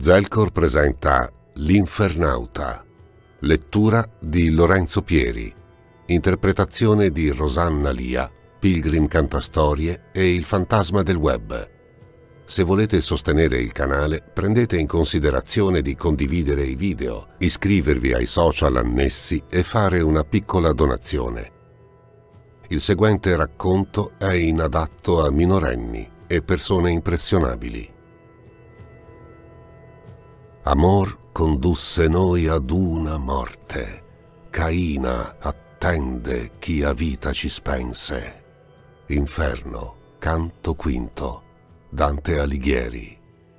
Zelcor presenta L'Infernauta, lettura di Lorenzo Pieri, interpretazione di Rosanna Lia, Pilgrim Cantastorie e Il Fantasma del Web. Se volete sostenere il canale, prendete in considerazione di condividere i video, iscrivervi ai social annessi e fare una piccola donazione. Il seguente racconto è inadatto a minorenni e persone impressionabili. Amor condusse noi ad una morte. Caina attende chi a vita ci spense. Inferno, canto quinto, Dante Alighieri.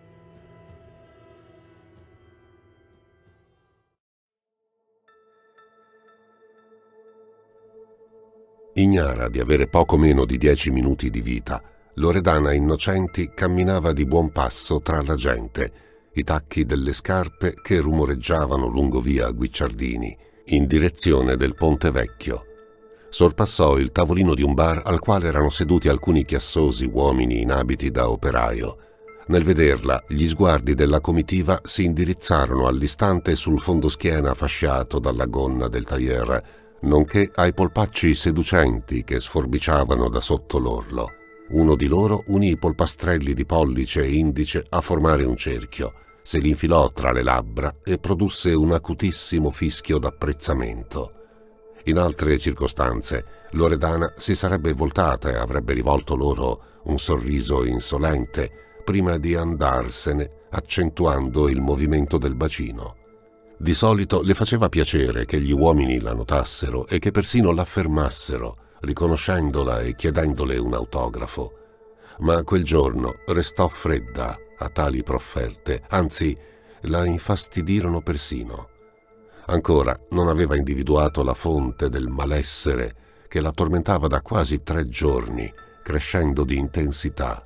Ignara di avere poco meno di 10 minuti di vita, Loredana Innocenti camminava di buon passo tra la gente, i tacchi delle scarpe che rumoreggiavano lungo via Guicciardini, in direzione del Ponte Vecchio. Sorpassò il tavolino di un bar al quale erano seduti alcuni chiassosi uomini in abiti da operaio. Nel vederla, gli sguardi della comitiva si indirizzarono all'istante sul fondoschiena fasciato dalla gonna del tailleur, nonché ai polpacci seducenti che sforbiciavano da sotto l'orlo. Uno di loro unì i polpastrelli di pollice e indice a formare un cerchio, se li infilò tra le labbra e produsse un acutissimo fischio d'apprezzamento. In altre circostanze, Loredana si sarebbe voltata e avrebbe rivolto loro un sorriso insolente prima di andarsene, accentuando il movimento del bacino. Di solito le faceva piacere che gli uomini la notassero e che persino l'affermassero, riconoscendola e chiedendole un autografo. Ma quel giorno restò fredda a tali profferte, anzi la infastidirono persino. Ancora non aveva individuato la fonte del malessere che la tormentava da quasi 3 giorni, crescendo di intensità.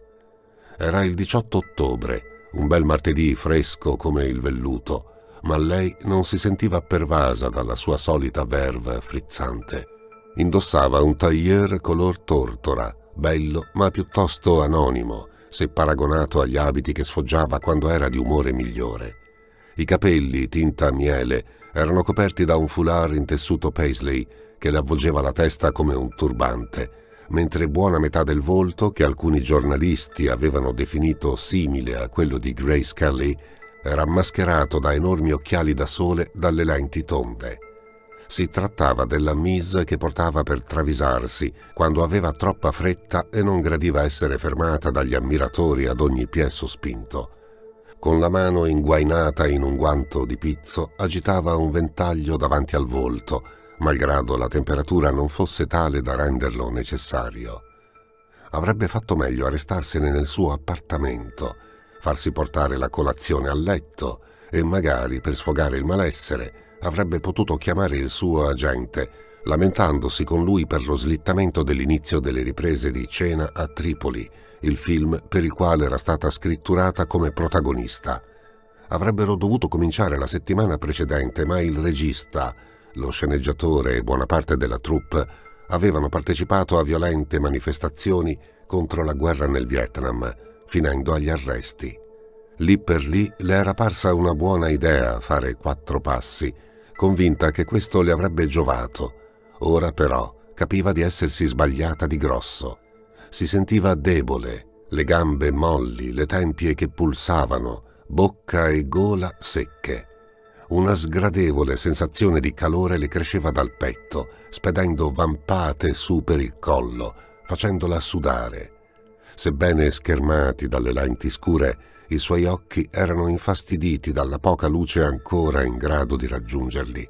Era il 18 ottobre, un bel martedì fresco come il velluto, ma lei non si sentiva pervasa dalla sua solita verve frizzante. Indossava un tailleur color tortora, bello ma piuttosto anonimo, se paragonato agli abiti che sfoggiava quando era di umore migliore. I capelli, tinta miele, erano coperti da un foulard in tessuto paisley che le avvolgeva la testa come un turbante, mentre buona metà del volto, che alcuni giornalisti avevano definito simile a quello di Grace Kelly, era mascherato da enormi occhiali da sole dalle lenti tonde. Si trattava della Mise che portava per travisarsi quando aveva troppa fretta e non gradiva essere fermata dagli ammiratori ad ogni piè sospinto. Con la mano inguainata in un guanto di pizzo agitava un ventaglio davanti al volto, malgrado la temperatura non fosse tale da renderlo necessario. Avrebbe fatto meglio a restarsene nel suo appartamento, farsi portare la colazione a letto e magari, per sfogare il malessere, avrebbe potuto chiamare il suo agente, lamentandosi con lui per lo slittamento dell'inizio delle riprese di Cena a Tripoli, il film per il quale era stata scritturata come protagonista. Avrebbero dovuto cominciare la settimana precedente, ma il regista, lo sceneggiatore e buona parte della troupe avevano partecipato a violente manifestazioni contro la guerra nel Vietnam, finendo agli arresti. Lì per lì le era parsa una buona idea fare 4 passi, convinta che questo le avrebbe giovato. Ora però capiva di essersi sbagliata di grosso. Si sentiva debole, le gambe molli, le tempie che pulsavano, bocca e gola secche. Una sgradevole sensazione di calore le cresceva dal petto, spedendo vampate su per il collo, facendola sudare. Sebbene schermati dalle lenti scure, i suoi occhi erano infastiditi dalla poca luce ancora in grado di raggiungerli.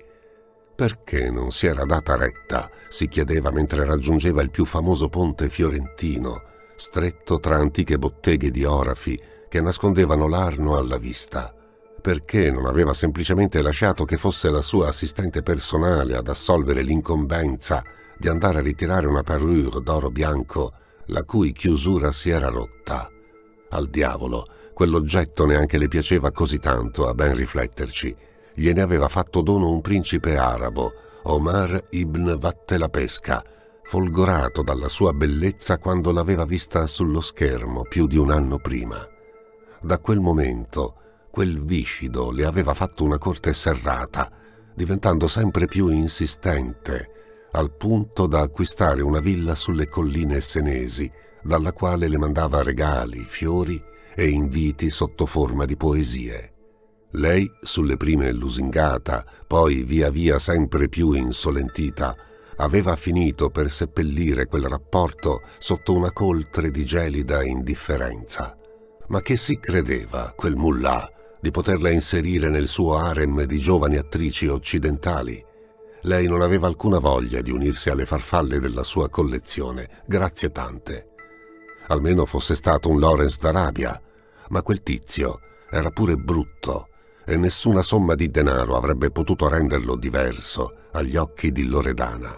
Perché non si era data retta, si chiedeva mentre raggiungeva il più famoso ponte fiorentino, stretto tra antiche botteghe di orafi che nascondevano l'Arno alla vista. Perché non aveva semplicemente lasciato che fosse la sua assistente personale ad assolvere l'incombenza di andare a ritirare una parure d'oro bianco la cui chiusura si era rotta? Al diavolo, quell'oggetto neanche le piaceva così tanto, a ben rifletterci. Gliene aveva fatto dono un principe arabo, Omar ibn Vattelapesca, folgorato dalla sua bellezza quando l'aveva vista sullo schermo più di un anno prima. Da quel momento Quel viscido le aveva fatto una corte serrata, diventando sempre più insistente, al punto da acquistare una villa sulle colline senesi, dalla quale le mandava regali, fiori e inviti sotto forma di poesie. Lei, sulle prime lusingata, poi via via sempre più insolentita, aveva finito per seppellire quel rapporto sotto una coltre di gelida indifferenza. Ma che si credeva, quel mullah, di poterla inserire nel suo harem di giovani attrici occidentali? Lei non aveva alcuna voglia di unirsi alle farfalle della sua collezione, grazie tante. Almeno fosse stato un Lawrence d'Arabia, ma quel tizio era pure brutto e nessuna somma di denaro avrebbe potuto renderlo diverso agli occhi di Loredana.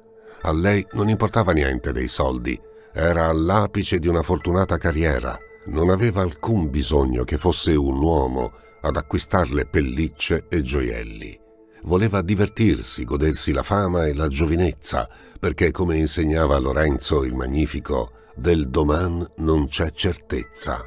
A lei non importava niente dei soldi, era all'apice di una fortunata carriera, non aveva alcun bisogno che fosse un uomo ad acquistarle pellicce e gioielli. Voleva divertirsi, godersi la fama e la giovinezza, perché, come insegnava Lorenzo il Magnifico, del doman non c'è certezza.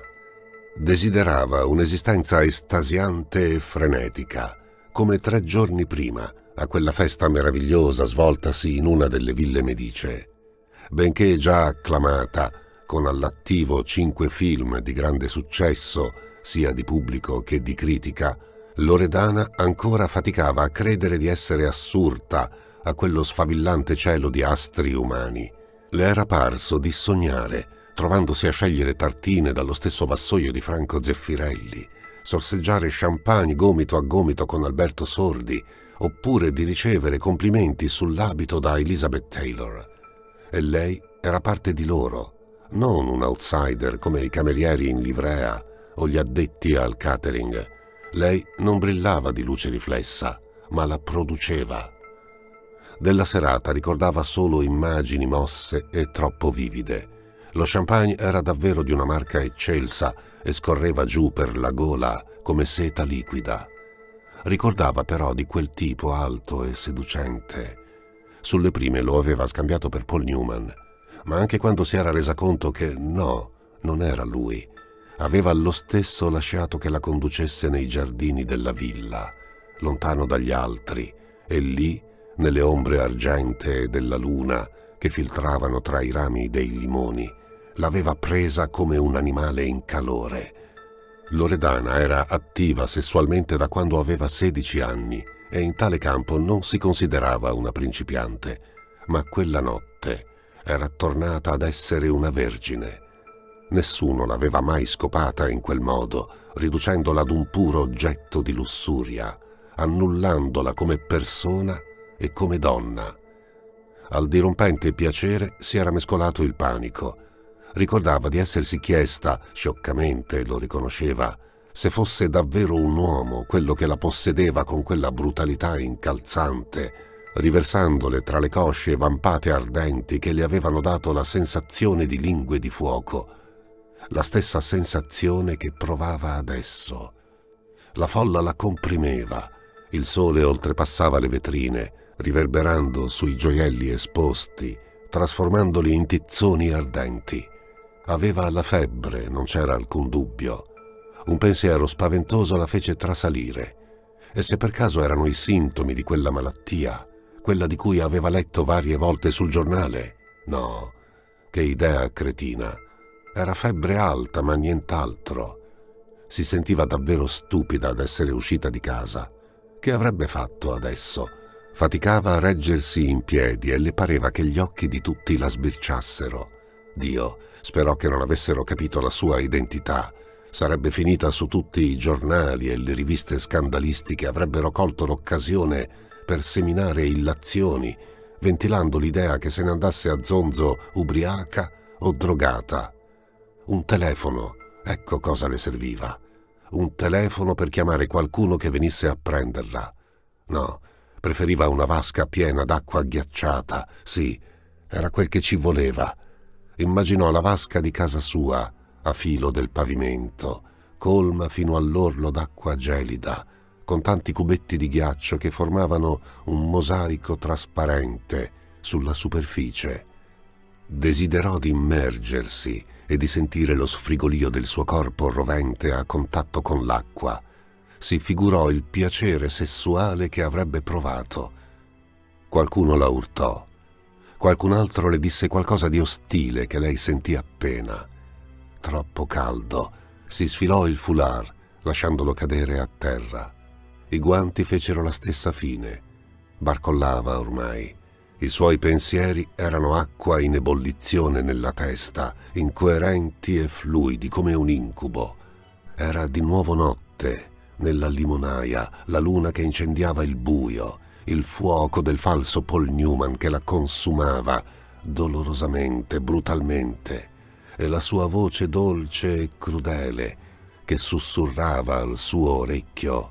Desiderava un'esistenza estasiante e frenetica, come 3 giorni prima, a quella festa meravigliosa svoltasi in una delle ville medicee. Benché già acclamata, con all'attivo 5 film di grande successo, sia di pubblico che di critica, Loredana ancora faticava a credere di essere assurda a quello sfavillante cielo di astri umani. Le era parso di sognare, trovandosi a scegliere tartine dallo stesso vassoio di Franco Zeffirelli, sorseggiare champagne gomito a gomito con Alberto Sordi, oppure di ricevere complimenti sull'abito da Elizabeth Taylor. E lei era parte di loro, non un outsider come i camerieri in livrea o gli addetti al catering. Lei non brillava di luce riflessa, ma la produceva. Della serata ricordava solo immagini mosse e troppo vivide. Lo champagne era davvero di una marca eccelsa e scorreva giù per la gola come seta liquida. Ricordava però di quel tipo alto e seducente. Sulle prime lo aveva scambiato per Paul Newman, ma anche quando si era resa conto che no, non era lui, aveva lo stesso lasciato che la conducesse nei giardini della villa, lontano dagli altri, e lì, nelle ombre argentee della luna che filtravano tra i rami dei limoni, l'aveva presa come un animale in calore. Loredana era attiva sessualmente da quando aveva 16 anni e in tale campo non si considerava una principiante, ma quella notte era tornata ad essere una vergine. Nessuno l'aveva mai scopata in quel modo, riducendola ad un puro oggetto di lussuria, annullandola come persona e come donna. Al dirompente piacere si era mescolato il panico. Ricordava di essersi chiesta, scioccamente lo riconosceva, se fosse davvero un uomo quello che la possedeva con quella brutalità incalzante, riversandole tra le cosce vampate ardenti che le avevano dato la sensazione di lingue di fuoco, la stessa sensazione che provava adesso. La folla la comprimeva, il sole oltrepassava le vetrine, riverberando sui gioielli esposti, trasformandoli in tizzoni ardenti. Aveva la febbre, non c'era alcun dubbio. Un pensiero spaventoso la fece trasalire. E se per caso erano i sintomi di quella malattia, quella di cui aveva letto varie volte sul giornale? No, che idea cretina. Era febbre alta, ma nient'altro. Si sentiva davvero stupida ad essere uscita di casa. Che avrebbe fatto adesso? Faticava a reggersi in piedi e le pareva che gli occhi di tutti la sbirciassero. Dio, sperò che non avessero capito la sua identità. Sarebbe finita su tutti i giornali e le riviste scandalistiche avrebbero colto l'occasione per seminare illazioni, ventilando l'idea che se ne andasse a zonzo ubriaca o drogata. Un telefono, ecco cosa le serviva. Un telefono per chiamare qualcuno che venisse a prenderla. No, preferiva una vasca piena d'acqua ghiacciata. Sì, era quel che ci voleva. Immaginò la vasca di casa sua, a filo del pavimento, colma fino all'orlo d'acqua gelida, con tanti cubetti di ghiaccio che formavano un mosaico trasparente sulla superficie. Desiderò di immergersi e di sentire lo sfrigolio del suo corpo rovente a contatto con l'acqua, si figurò il piacere sessuale che avrebbe provato. Qualcuno la urtò. Qualcun altro le disse qualcosa di ostile che lei sentì appena. Troppo caldo. Si sfilò il foulard, lasciandolo cadere a terra. I guanti fecero la stessa fine. Barcollava ormai. I suoi pensieri erano acqua in ebollizione nella testa, incoerenti e fluidi come un incubo. Era di nuovo notte, nella limonaia, la luna che incendiava il buio, il fuoco del falso Paul Newman che la consumava dolorosamente, brutalmente, e la sua voce dolce e crudele che sussurrava al suo orecchio: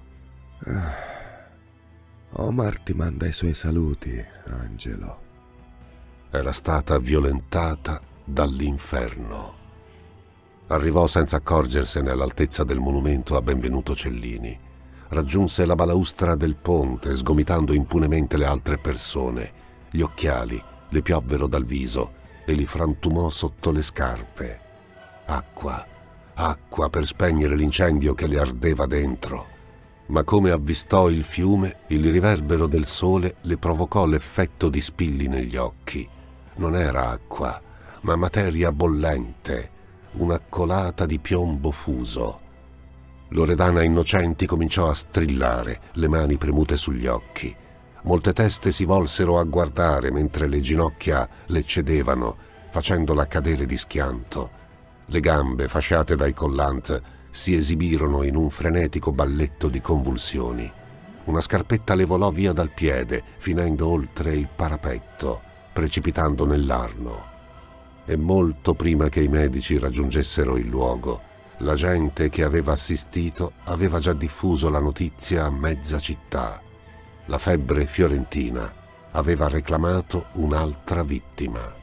Omar ti manda i suoi saluti, Angelo. Era stata violentata dall'inferno. Arrivò senza accorgersene all'altezza del monumento a Benvenuto Cellini. Raggiunse la balaustra del ponte, sgomitando impunemente le altre persone. Gli occhiali le piovvero dal viso e li frantumò sotto le scarpe. Acqua, acqua per spegnere l'incendio che le ardeva dentro. Ma come avvistò il fiume, il riverbero del sole le provocò l'effetto di spilli negli occhi. Non era acqua, ma materia bollente, una colata di piombo fuso. Loredana Innocenti cominciò a strillare, le mani premute sugli occhi. Molte teste si volsero a guardare mentre le ginocchia le cedevano, facendola cadere di schianto. Le gambe, fasciate dai collant, si esibirono in un frenetico balletto di convulsioni. Una scarpetta le volò via dal piede, finendo oltre il parapetto, precipitando nell'Arno. E molto prima che i medici raggiungessero il luogo, la gente che aveva assistito aveva già diffuso la notizia a mezza città. La febbre fiorentina aveva reclamato un'altra vittima.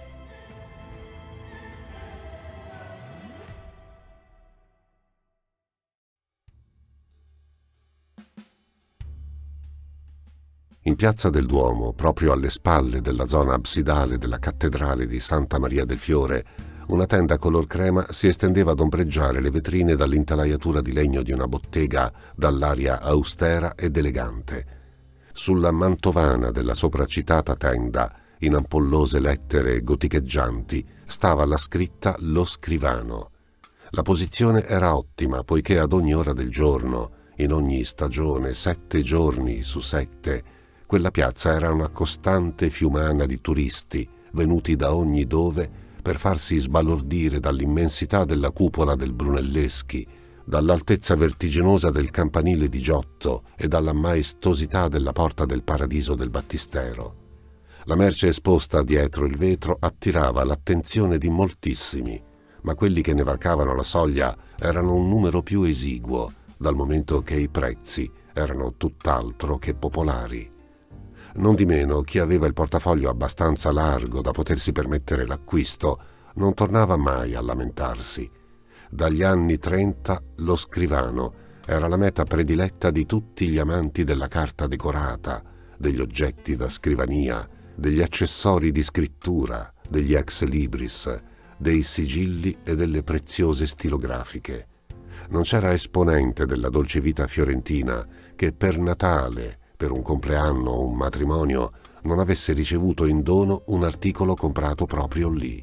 In piazza del Duomo, proprio alle spalle della zona absidale della cattedrale di Santa Maria del Fiore, una tenda color crema si estendeva ad ombreggiare le vetrine dall'intelaiatura di legno di una bottega dall'aria austera ed elegante. Sulla mantovana della sopracitata tenda, in ampollose lettere goticheggianti, stava la scritta Lo Scrivano. La posizione era ottima, poiché ad ogni ora del giorno, in ogni stagione, 7 giorni su 7, quella piazza era una costante fiumana di turisti venuti da ogni dove per farsi sbalordire dall'immensità della cupola del Brunelleschi, dall'altezza vertiginosa del campanile di Giotto e dalla maestosità della porta del Paradiso del Battistero. La merce esposta dietro il vetro attirava l'attenzione di moltissimi, ma quelli che ne varcavano la soglia erano un numero più esiguo, dal momento che i prezzi erano tutt'altro che popolari. Nondimeno, chi aveva il portafoglio abbastanza largo da potersi permettere l'acquisto non tornava mai a lamentarsi. Dagli anni 30 Lo Scrivano era la meta prediletta di tutti gli amanti della carta decorata, degli oggetti da scrivania, degli accessori di scrittura, degli ex libris, dei sigilli e delle preziose stilografiche. Non c'era esponente della dolce vita fiorentina che per Natale, per un compleanno o un matrimonio, non avesse ricevuto in dono un articolo comprato proprio lì.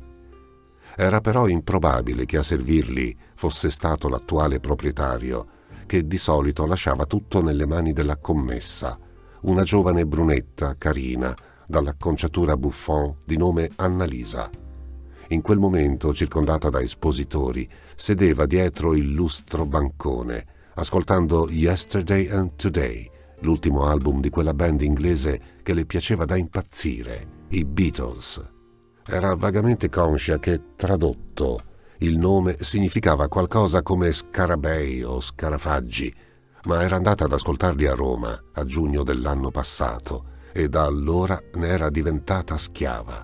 Era però improbabile che a servirli fosse stato l'attuale proprietario, che di solito lasciava tutto nelle mani della commessa, una giovane brunetta carina, dall'acconciatura Buffon di nome Annalisa. In quel momento, circondata da espositori, sedeva dietro il lustro bancone, ascoltando Yesterday and Today, l'ultimo album di quella band inglese che le piaceva da impazzire, i Beatles. Era vagamente conscia che, tradotto, il nome significava qualcosa come scarabei o scarafaggi, ma era andata ad ascoltarli a Roma a giugno dell'anno passato e da allora ne era diventata schiava.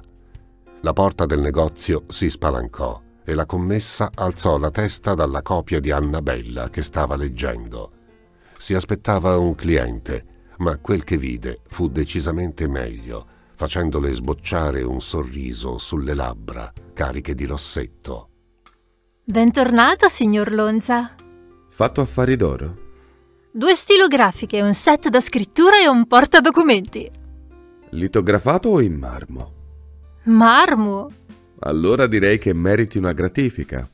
La porta del negozio si spalancò e la commessa alzò la testa dalla copia di Annabella che stava leggendo. Si aspettava un cliente, ma quel che vide fu decisamente meglio, facendole sbocciare un sorriso sulle labbra cariche di rossetto. Bentornato, signor Lonza. Fatto affari d'oro? 2 stilografiche, un set da scrittura e un portadocumenti. Litografato o in marmo? Marmo. Allora direi che meriti una gratifica.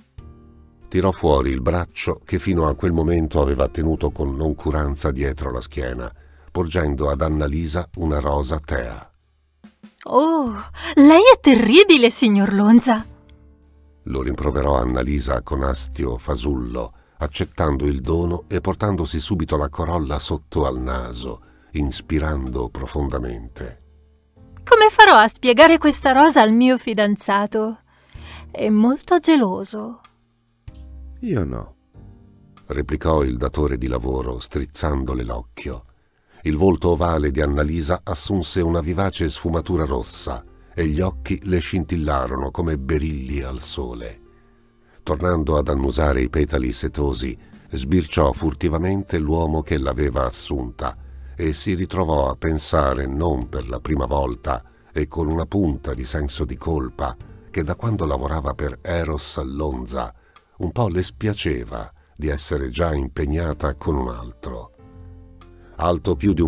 Tirò fuori il braccio che fino a quel momento aveva tenuto con noncuranza dietro la schiena, porgendo ad Annalisa una rosa tea. Oh, lei è terribile, signor Lonza. Lo rimproverò Annalisa con astio fasullo, accettando il dono e portandosi subito la corolla sotto al naso, inspirando profondamente. Come farò a spiegare questa rosa al mio fidanzato? È molto geloso. Io no. Replicò il datore di lavoro, strizzandole l'occhio. Il volto ovale di Annalisa assunse una vivace sfumatura rossa e gli occhi le scintillarono come berilli al sole. Tornando ad annusare i petali setosi, sbirciò furtivamente l'uomo che l'aveva assunta e si ritrovò a pensare non per la prima volta e con una punta di senso di colpa che da quando lavorava per Eros Lonza un po' le spiaceva di essere già impegnata con un altro. Alto più di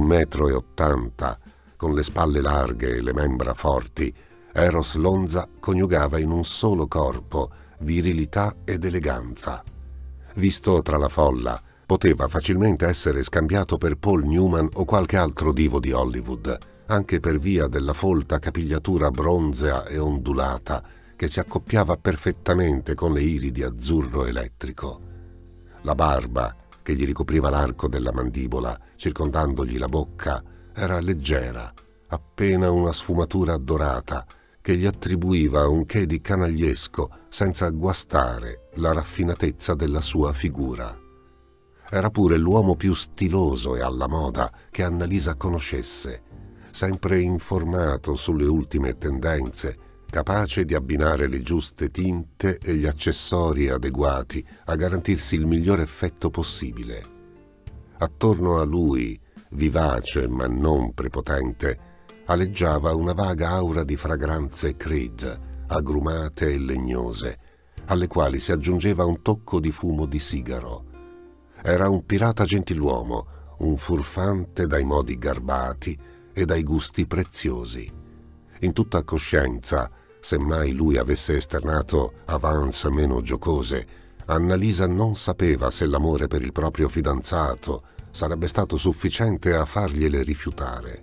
1,80 m, con le spalle larghe e le membra forti, Eros Lonza coniugava in un solo corpo virilità ed eleganza. Visto tra la folla, poteva facilmente essere scambiato per Paul Newman o qualche altro divo di Hollywood, anche per via della folta capigliatura bronzea e ondulata che si accoppiava perfettamente con le iridi azzurro elettrico. La barba, che gli ricopriva l'arco della mandibola, circondandogli la bocca, era leggera, appena una sfumatura dorata, che gli attribuiva un che di canagliesco senza guastare la raffinatezza della sua figura. Era pure l'uomo più stiloso e alla moda che Annalisa conoscesse, sempre informato sulle ultime tendenze, capace di abbinare le giuste tinte e gli accessori adeguati a garantirsi il miglior effetto possibile. Attorno a lui, vivace ma non prepotente, aleggiava una vaga aura di fragranze Creed, agrumate e legnose, alle quali si aggiungeva un tocco di fumo di sigaro. Era un pirata gentiluomo, un furfante dai modi garbati e dai gusti preziosi. In tutta coscienza, semmai lui avesse esternato avance meno giocose, Annalisa non sapeva se l'amore per il proprio fidanzato sarebbe stato sufficiente a fargliele rifiutare.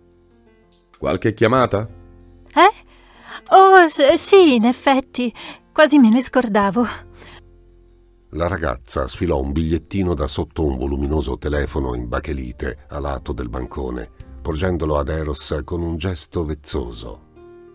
Qualche chiamata? Oh, sì, in effetti, quasi me ne scordavo. La ragazza sfilò un bigliettino da sotto un voluminoso telefono in bachelite a lato del bancone, porgendolo ad Eros con un gesto vezzoso.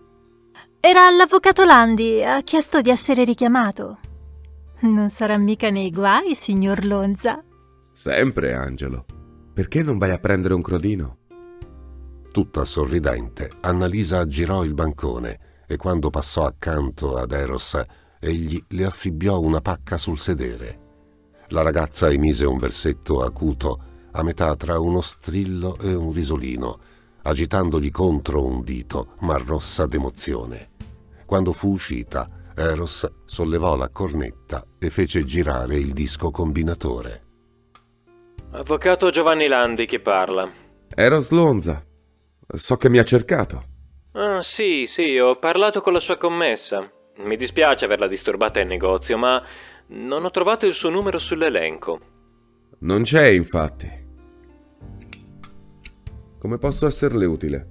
Era l'avvocato Landi, ha chiesto di essere richiamato. Non sarà mica nei guai, signor Lonza? Sempre, Angelo. Perché non vai a prendere un crodino? Tutta sorridente, Annalisa aggirò il bancone e quando passò accanto ad Eros, egli le affibbiò una pacca sul sedere. La ragazza emise un versetto acuto, a metà tra uno strillo e un risolino, agitandogli contro un dito, ma rossa d'emozione. Quando fu uscita, Eros sollevò la cornetta e fece girare il disco combinatore. Avvocato Giovanni Landi che parla. Eros Lonza. So che mi ha cercato. Ah, sì, ho parlato con la sua commessa. Mi dispiace averla disturbata in negozio, ma non ho trovato il suo numero sull'elenco. Non c'è, infatti. Come posso esserle utile?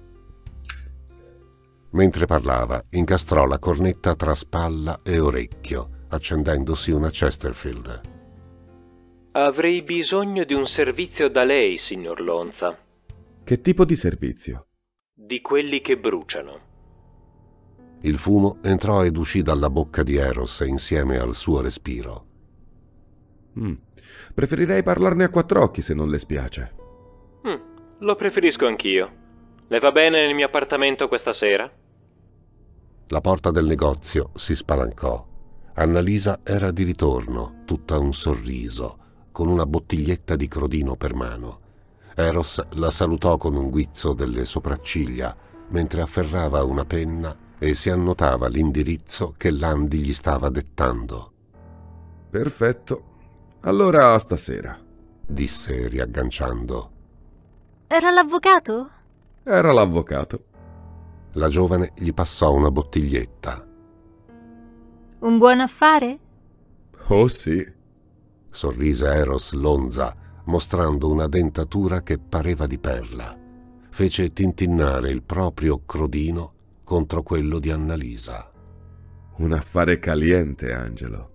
Mentre parlava, incastrò la cornetta tra spalla e orecchio, accendendosi una Chesterfield. Avrei bisogno di un servizio da lei, signor Lonza. Che tipo di servizio? Di quelli che bruciano. Il fumo entrò ed uscì dalla bocca di Eros insieme al suo respiro. Preferirei parlarne a quattro occhi se non le spiace. Lo preferisco anch'io. Le va bene nel mio appartamento questa sera? La porta del negozio si spalancò. Annalisa era di ritorno, tutta un sorriso, con una bottiglietta di crodino per mano. Eros la salutò con un guizzo delle sopracciglia, mentre afferrava una penna e si annotava l'indirizzo che Landi gli stava dettando. Perfetto. Allora, a stasera. disse riagganciando. Era l'avvocato? Era l'avvocato. La giovane gli passò una bottiglietta. Un buon affare? Oh sì. Sorrise Eros Lonza, mostrando una dentatura che pareva di perla. Fece tintinnare il proprio crodino contro quello di Annalisa. Un affare caliente, Angelo.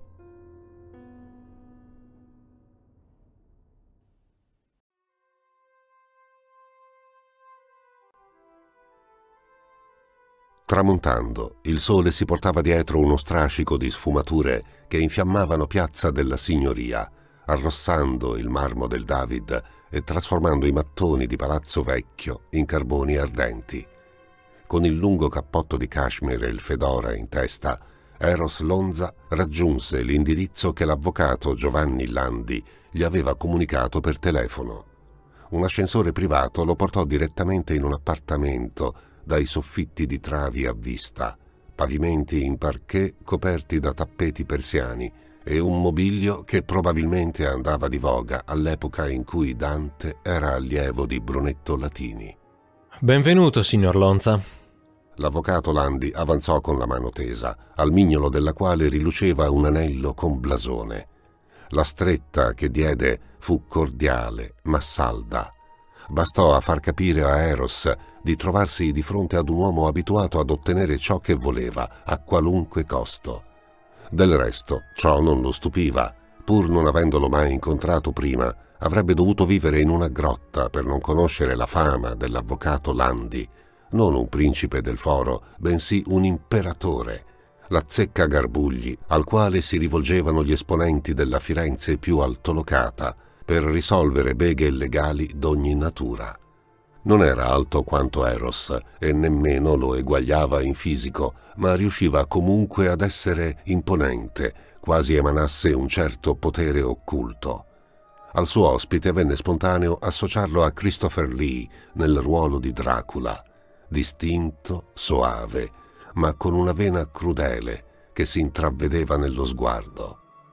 Tramontando, il sole si portava dietro uno strascico di sfumature che infiammavano Piazza della Signoria, arrossando il marmo del David e trasformando i mattoni di Palazzo Vecchio in carboni ardenti. Con il lungo cappotto di cashmere e il fedora in testa, Eros Lonza raggiunse l'indirizzo che l'avvocato Giovanni Landi gli aveva comunicato per telefono. Un ascensore privato lo portò direttamente in un appartamento dai soffitti di travi a vista, pavimenti in parquet coperti da tappeti persiani e un mobilio che probabilmente andava di voga all'epoca in cui Dante era allievo di Brunetto Latini. Benvenuto, signor Lonza. L'avvocato Landi avanzò con la mano tesa, al mignolo della quale riluceva un anello con blasone. La stretta che diede fu cordiale ma salda. Bastò a far capire a Eros di trovarsi di fronte ad un uomo abituato ad ottenere ciò che voleva, a qualunque costo. Del resto, ciò non lo stupiva. Pur non avendolo mai incontrato prima, avrebbe dovuto vivere in una grotta per non conoscere la fama dell'avvocato Landi, non un principe del foro, bensì un imperatore, l'azzeccagarbugli al quale si rivolgevano gli esponenti della Firenze più altolocata per risolvere beghe illegali d'ogni natura. Non era alto quanto Eros e nemmeno lo eguagliava in fisico, ma riusciva comunque ad essere imponente, quasi emanasse un certo potere occulto. Al suo ospite venne spontaneo associarlo a Christopher Lee nel ruolo di Dracula, distinto, soave, ma con una vena crudele che si intravedeva nello sguardo.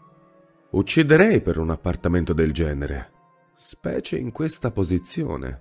Ucciderei per un appartamento del genere, specie in questa posizione.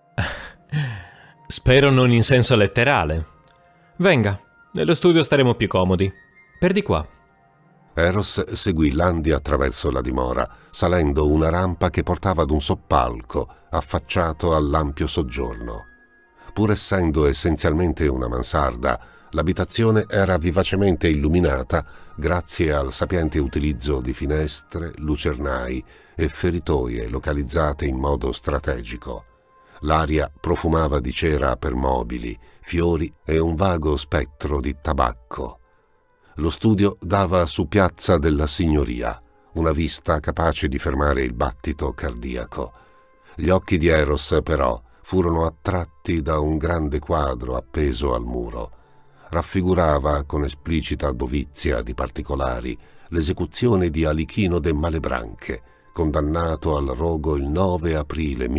Spero non in senso letterale. Venga, nello studio staremo più comodi. Per di qua. Eros seguì Landi attraverso la dimora, salendo una rampa che portava ad un soppalco affacciato all'ampio soggiorno. Pur essendo essenzialmente una mansarda, l'abitazione era vivacemente illuminata grazie al sapiente utilizzo di finestre, lucernai e feritoie localizzate in modo strategico. L'aria profumava di cera per mobili, fiori e un vago spettro di tabacco. Lo studio dava su Piazza della Signoria, una vista capace di fermare il battito cardiaco. Gli occhi di Eros, però, furono attratti da un grande quadro appeso al muro. Raffigurava, con esplicita dovizia di particolari, l'esecuzione di Alichino de Malebranche, condannato al rogo il 9 aprile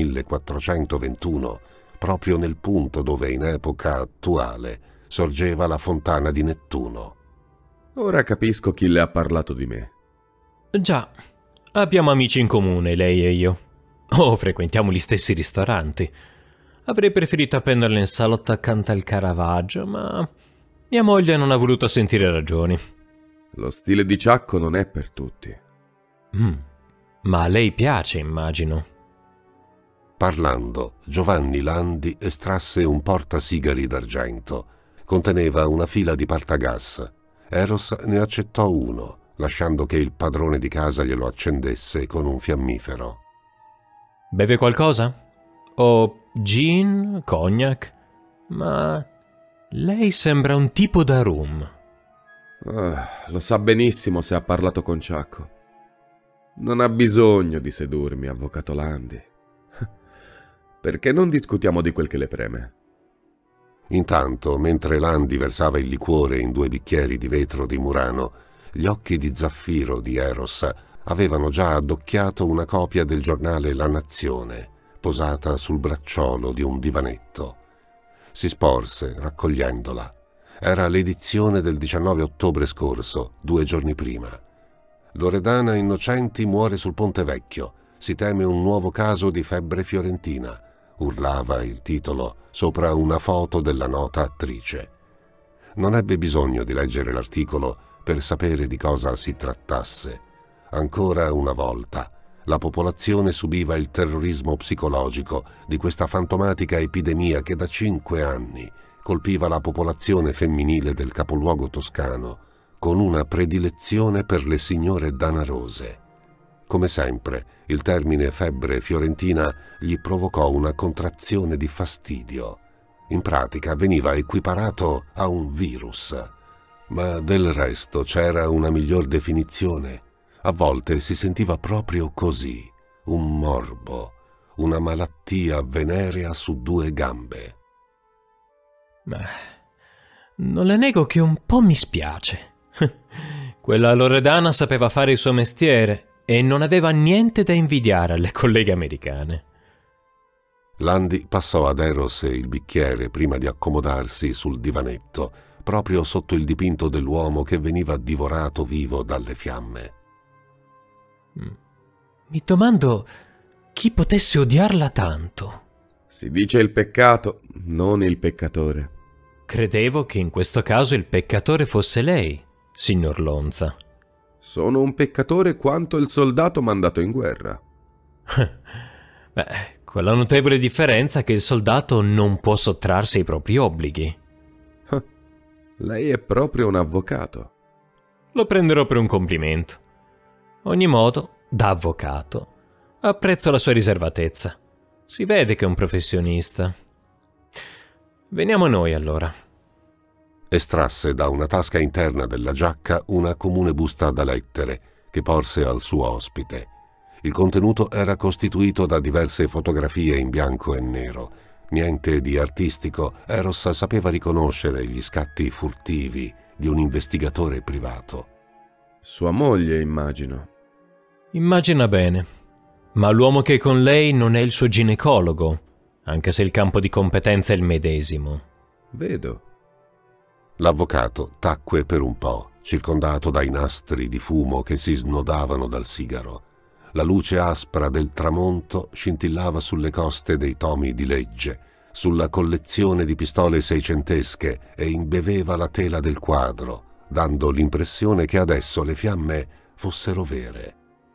1421, proprio nel punto dove in epoca attuale sorgeva la fontana di Nettuno. Ora capisco chi le ha parlato di me. Già, abbiamo amici in comune, lei e io. Oh, frequentiamo gli stessi ristoranti. Avrei preferito appenderla in salotto accanto al Caravaggio, ma mia moglie non ha voluto sentire ragioni. Lo stile di Ciacco non è per tutti. Ma a lei piace, immagino. Parlando, Giovanni Landi estrasse un portasigari d'argento. Conteneva una fila di partagas. Eros ne accettò uno, lasciando che il padrone di casa glielo accendesse con un fiammifero. Beve qualcosa? O gin, cognac? Ma lei sembra un tipo da rum. Lo sa benissimo se ha parlato con Ciacco. Non ha bisogno di sedurmi, avvocato Landi. Perché non discutiamo di quel che le preme? Intanto, mentre Landi versava il liquore in 2 bicchieri di vetro di Murano, gli occhi di zaffiro di Eros avevano già addocchiato una copia del giornale La Nazione, posata sul bracciolo di un divanetto. Si sporse, raccogliendola. Era l'edizione del 19 ottobre scorso, 2 giorni prima. Loredana Innocenti muore sul Ponte Vecchio. Si teme un nuovo caso di febbre fiorentina, urlava il titolo sopra una foto della nota attrice. Non ebbe bisogno di leggere l'articolo per sapere di cosa si trattasse. Ancora una volta, la popolazione subiva il terrorismo psicologico di questa fantomatica epidemia che da 5 anni colpiva la popolazione femminile del capoluogo toscano, con una predilezione per le signore danarose. Come sempre, il termine febbre fiorentina gli provocò una contrazione di fastidio. In pratica veniva equiparato a un virus. Ma del resto c'era una miglior definizione. A volte si sentiva proprio così, un morbo, una malattia venerea su 2 gambe. Non le nego che un po' mi spiace. Quella Loredana sapeva fare il suo mestiere e non aveva niente da invidiare alle colleghe americane. Landi passò ad Eros il bicchiere prima di accomodarsi sul divanetto, proprio sotto il dipinto dell'uomo che veniva divorato vivo dalle fiamme. Mi domando chi potesse odiarla tanto. Si dice il peccato, non il peccatore. Credevo che in questo caso il peccatore fosse lei, signor Lonza. Sono un peccatore quanto il soldato mandato in guerra. Con la notevole differenza che il soldato non può sottrarsi ai propri obblighi. Lei è proprio un avvocato. Lo prenderò per un complimento. Ogni modo, da avvocato, apprezzo la sua riservatezza. Si vede che è un professionista. Veniamo noi, allora. Estrasse da una tasca interna della giacca una comune busta da lettere che porse al suo ospite. Il contenuto era costituito da diverse fotografie in bianco e nero. Niente di artistico, Eros sapeva riconoscere gli scatti furtivi di un investigatore privato. Sua moglie, immagino. Immagina bene. Ma l'uomo che è con lei non è il suo ginecologo, anche se il campo di competenza è il medesimo. Vedo. L'avvocato tacque per un po', circondato dai nastri di fumo che si snodavano dal sigaro. La luce aspra del tramonto scintillava sulle coste dei tomi di legge, sulla collezione di pistole seicentesche e imbeveva la tela del quadro, dando l'impressione che adesso le fiamme fossero vere.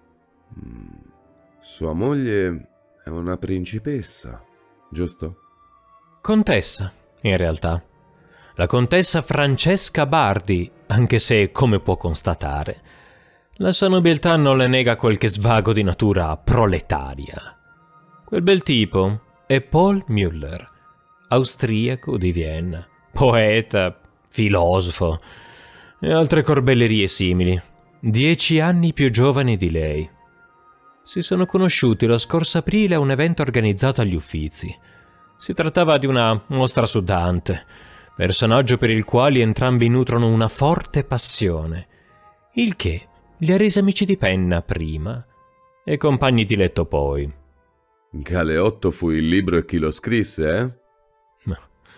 Sua moglie è una principessa, giusto? Contessa, in realtà. La contessa Francesca Bardi, anche se, come può constatare, la sua nobiltà non le nega qualche svago di natura proletaria. Quel bel tipo è Paul Müller, austriaco di Vienna, poeta, filosofo e altre corbellerie simili, 10 anni più giovane di lei. Si sono conosciuti lo scorso aprile a un evento organizzato agli Uffizi. Si trattava di una mostra su Dante, personaggio per il quale entrambi nutrono una forte passione, il che li ha resi amici di penna prima e compagni di letto poi. Galeotto fu il libro e chi lo scrisse, eh? Ma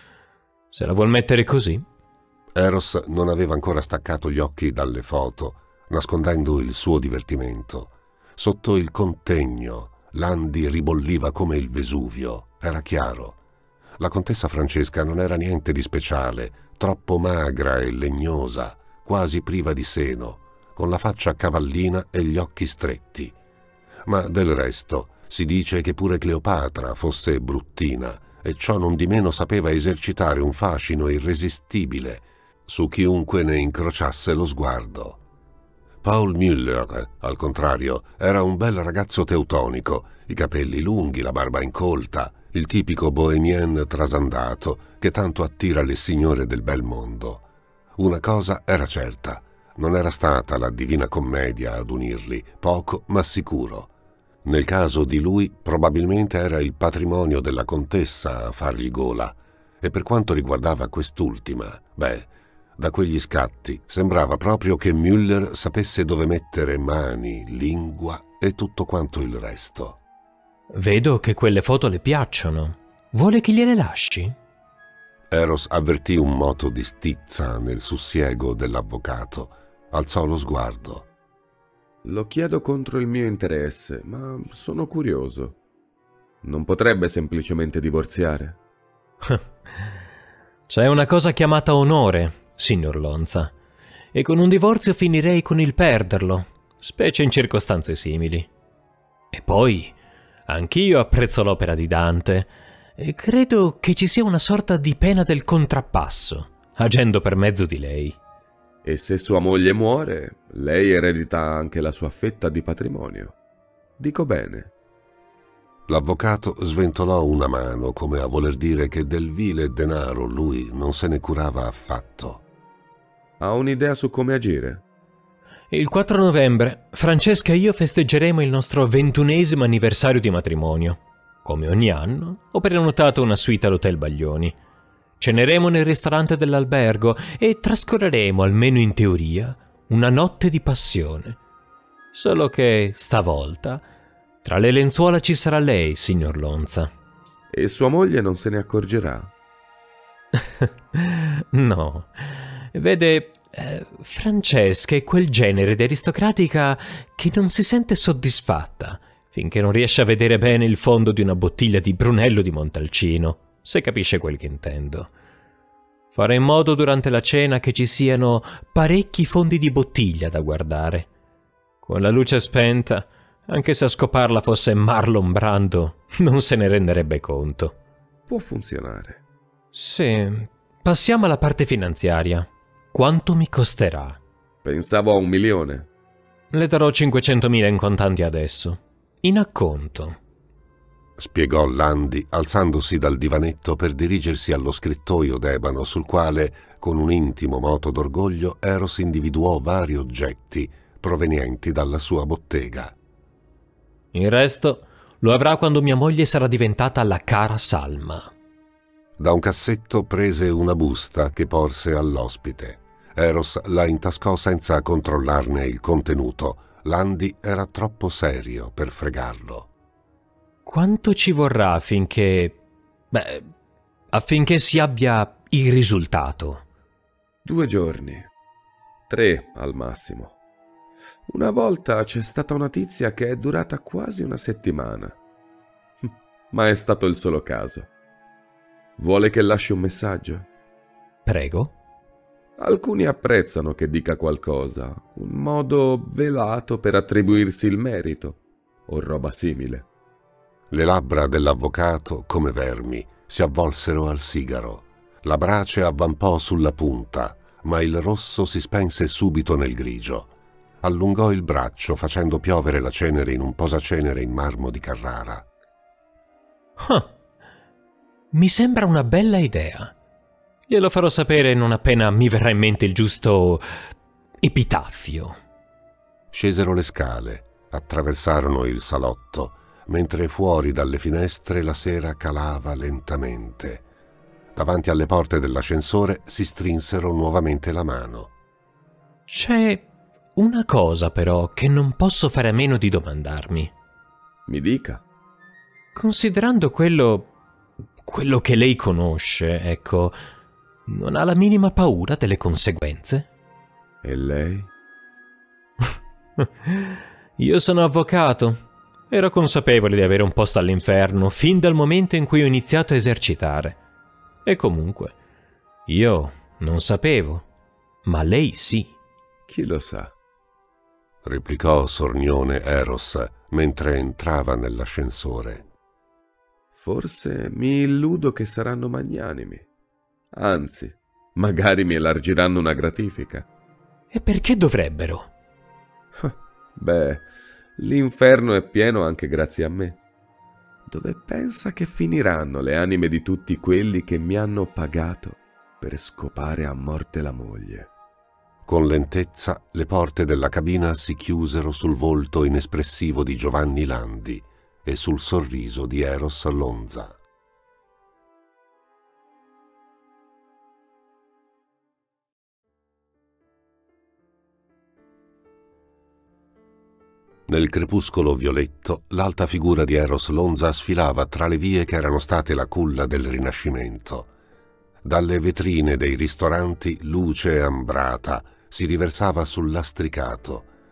se la vuol mettere così? Eros non aveva ancora staccato gli occhi dalle foto, nascondendo il suo divertimento. Sotto il contegno, Landi ribolliva come il Vesuvio, era chiaro. La contessa Francesca non era niente di speciale, troppo magra e legnosa, quasi priva di seno, con la faccia cavallina e gli occhi stretti. Ma del resto si dice che pure Cleopatra fosse bruttina e ciò non di meno sapeva esercitare un fascino irresistibile su chiunque ne incrociasse lo sguardo. Paul Müller, al contrario, era un bel ragazzo teutonico, i capelli lunghi, la barba incolta, il tipico bohemien trasandato che tanto attira le signore del bel mondo. Una cosa era certa, non era stata la Divina Commedia ad unirli, poco ma sicuro. Nel caso di lui probabilmente era il patrimonio della contessa a fargli gola, e per quanto riguardava quest'ultima, da quegli scatti sembrava proprio che Müller sapesse dove mettere mani, lingua e tutto quanto il resto. Vedo che quelle foto le piacciono. Vuole che gliele lasci? Eros avvertì un moto di stizza nel sussiego dell'avvocato. Alzò lo sguardo. Lo chiedo contro il mio interesse, ma sono curioso. Non potrebbe semplicemente divorziare? C'è una cosa chiamata onore, signor Lonza, e con un divorzio finirei con il perderlo, specie in circostanze simili. E poi, anch'io apprezzo l'opera di Dante, e credo che ci sia una sorta di pena del contrappasso, agendo per mezzo di lei. E se sua moglie muore, lei eredita anche la sua fetta di patrimonio. Dico bene. L'avvocato sventolò una mano come a voler dire che del vile denaro lui non se ne curava affatto. Ha un'idea su come agire? Il 4 novembre Francesca e io festeggeremo il nostro 21° anniversario di matrimonio. Come ogni anno, ho prenotato una suite all'Hotel Baglioni. Ceneremo nel ristorante dell'albergo e trascorreremo, almeno in teoria, una notte di passione. Solo che, stavolta, tra le lenzuola ci sarà lei, signor Lonza. E sua moglie non se ne accorgerà? No. Vede, Francesca è quel genere di aristocratica che non si sente soddisfatta finché non riesce a vedere bene il fondo di una bottiglia di Brunello di Montalcino, se capisce quel che intendo. Farò in modo durante la cena che ci siano parecchi fondi di bottiglia da guardare. Con la luce spenta, anche se a scoparla fosse Marlon Brando, non se ne renderebbe conto. Può funzionare. Sì, passiamo alla parte finanziaria. Quanto mi costerà? Pensavo a 1 milione. Le darò 500.000 in contanti adesso. In acconto. Spiegò Landi, alzandosi dal divanetto per dirigersi allo scrittoio d'ebano sul quale, con un intimo moto d'orgoglio, Eros individuò vari oggetti provenienti dalla sua bottega. Il resto lo avrà quando mia moglie sarà diventata la cara Salma. Da un cassetto prese una busta che porse all'ospite. Eros la intascò senza controllarne il contenuto. Landi era troppo serio per fregarlo. Quanto ci vorrà affinché si abbia il risultato? 2 giorni. 3 al massimo. Una volta c'è stata una tizia che è durata quasi una settimana. Ma è stato il solo caso. Vuole che lasci un messaggio? Prego. Alcuni apprezzano che dica qualcosa, un modo velato per attribuirsi il merito, o roba simile. Le labbra dell'avvocato, come vermi, si avvolsero al sigaro. La brace avvampò sulla punta, ma il rosso si spense subito nel grigio. Allungò il braccio facendo piovere la cenere in un posacenere in marmo di Carrara. Mi sembra una bella idea. Glielo farò sapere non appena mi verrà in mente il giusto epitaffio. Scesero le scale, attraversarono il salotto, mentre fuori dalle finestre la sera calava lentamente. Davanti alle porte dell'ascensore si strinsero nuovamente la mano. C'è una cosa però che non posso fare a meno di domandarmi. Mi dica. Considerando quello che lei conosce, ecco, non ha la minima paura delle conseguenze? E lei? Io sono avvocato. Ero consapevole di avere un posto all'inferno fin dal momento in cui ho iniziato a esercitare. E comunque, io non sapevo, ma lei sì. Chi lo sa? Replicò sornione Eros mentre entrava nell'ascensore. Forse mi illudo che saranno magnanimi. Anzi, magari mi elargiranno una gratifica. E perché dovrebbero? Beh, l'inferno è pieno anche grazie a me. Dove pensa che finiranno le anime di tutti quelli che mi hanno pagato per scopare a morte la moglie? Con lentezza le porte della cabina si chiusero sul volto inespressivo di Giovanni Landi e sul sorriso di Eros Lonza. Nel crepuscolo violetto, l'alta figura di Eros Lonza sfilava tra le vie che erano state la culla del Rinascimento. Dalle vetrine dei ristoranti luce ambrata si riversava sul lastricato,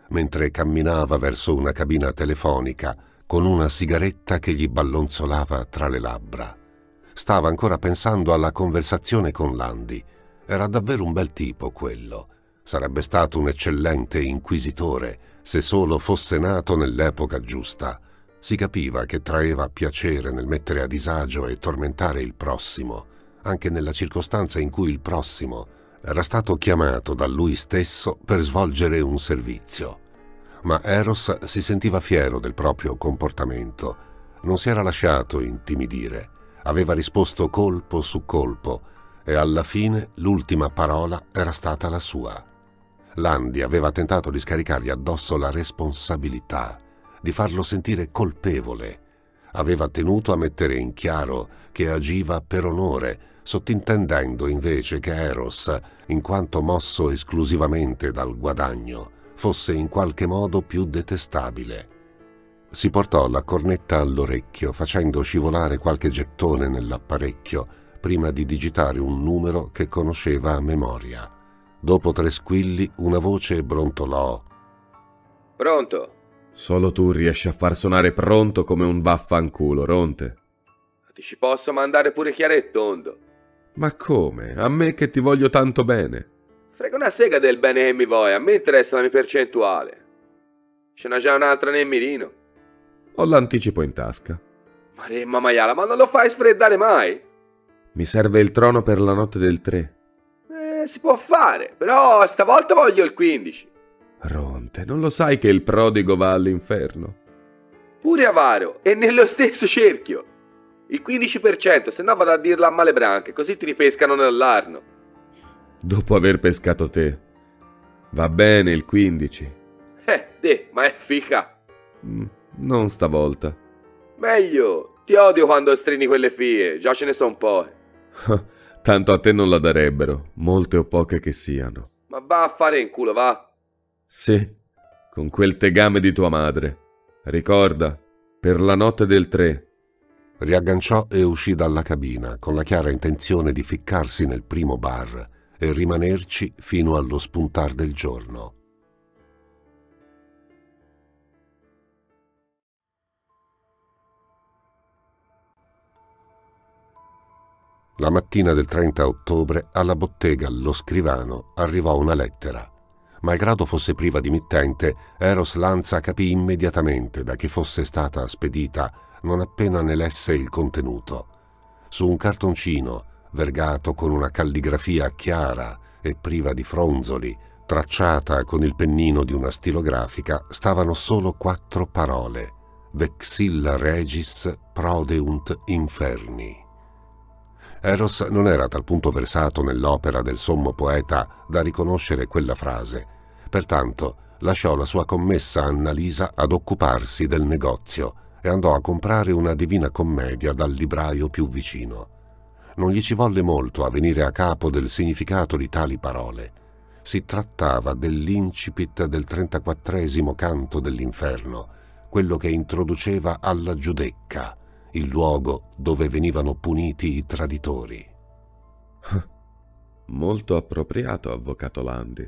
mentre camminava verso una cabina telefonica con una sigaretta che gli ballonzolava tra le labbra. Stava ancora pensando alla conversazione con Landi. Era davvero un bel tipo quello. Sarebbe stato un eccellente inquisitore se solo fosse nato nell'epoca giusta. Si capiva che traeva piacere nel mettere a disagio e tormentare il prossimo, anche nella circostanza in cui il prossimo era stato chiamato da lui stesso per svolgere un servizio. Ma Eros si sentiva fiero del proprio comportamento. Non si era lasciato intimidire. Aveva risposto colpo su colpo e alla fine l'ultima parola era stata la sua. Landi aveva tentato di scaricargli addosso la responsabilità, di farlo sentire colpevole. Aveva tenuto a mettere in chiaro che agiva per onore, sottintendendo invece che Eros, in quanto mosso esclusivamente dal guadagno, fosse in qualche modo più detestabile. Si portò la cornetta all'orecchio, facendo scivolare qualche gettone nell'apparecchio prima di digitare un numero che conosceva a memoria. Dopo 3 squilli, una voce brontolò. «Pronto?» «Solo tu riesci a far suonare pronto come un vaffanculo, Ronte». «Ti ci posso mandare pure chiaro tondo». «Ma come? A me che ti voglio tanto bene». «Frega una sega del bene che mi vuoi, a me interessa la mia percentuale. Ce n'ha già un'altra nel mirino». «Ho l'anticipo in tasca». «Maremma maiala, ma non lo fai sfreddare mai?» «Mi serve il trono per la notte del 3». Si può fare, però stavolta voglio il 15. Ronte, non lo sai che il prodigo va all'inferno? Pure avaro, e nello stesso cerchio. Il 15%, se no vado a dirlo a male branche, così ti ripescano nell'arno. Dopo aver pescato te. Va bene il 15. Ma è fica. Non stavolta. Meglio, ti odio quando strini quelle fie, già ce ne sono poche. Tanto a te non la darebbero, molte o poche che siano. Ma va a fare in culo, va? Sì, con quel tegame di tua madre. Ricorda, per la notte del 3. Riagganciò e uscì dalla cabina con la chiara intenzione di ficcarsi nel primo bar e rimanerci fino allo spuntar del giorno. La mattina del 30 ottobre alla bottega Lo Scrivano arrivò una lettera. Malgrado fosse priva di mittente, Eros Lanza capì immediatamente da chi fosse stata spedita non appena ne lesse il contenuto. Su un cartoncino, vergato con una calligrafia chiara e priva di fronzoli, tracciata con il pennino di una stilografica, stavano solo 4 parole: Vexilla regis prodeunt inferni. Eros non era a tal punto versato nell'opera del sommo poeta da riconoscere quella frase. Pertanto lasciò la sua commessa Annalisa ad occuparsi del negozio e andò a comprare una Divina Commedia dal libraio più vicino. Non gli ci volle molto a venire a capo del significato di tali parole. Si trattava dell'incipit del 34° canto dell'inferno, quello che introduceva alla Giudecca, il luogo dove venivano puniti i traditori. Molto appropriato, avvocato Landi.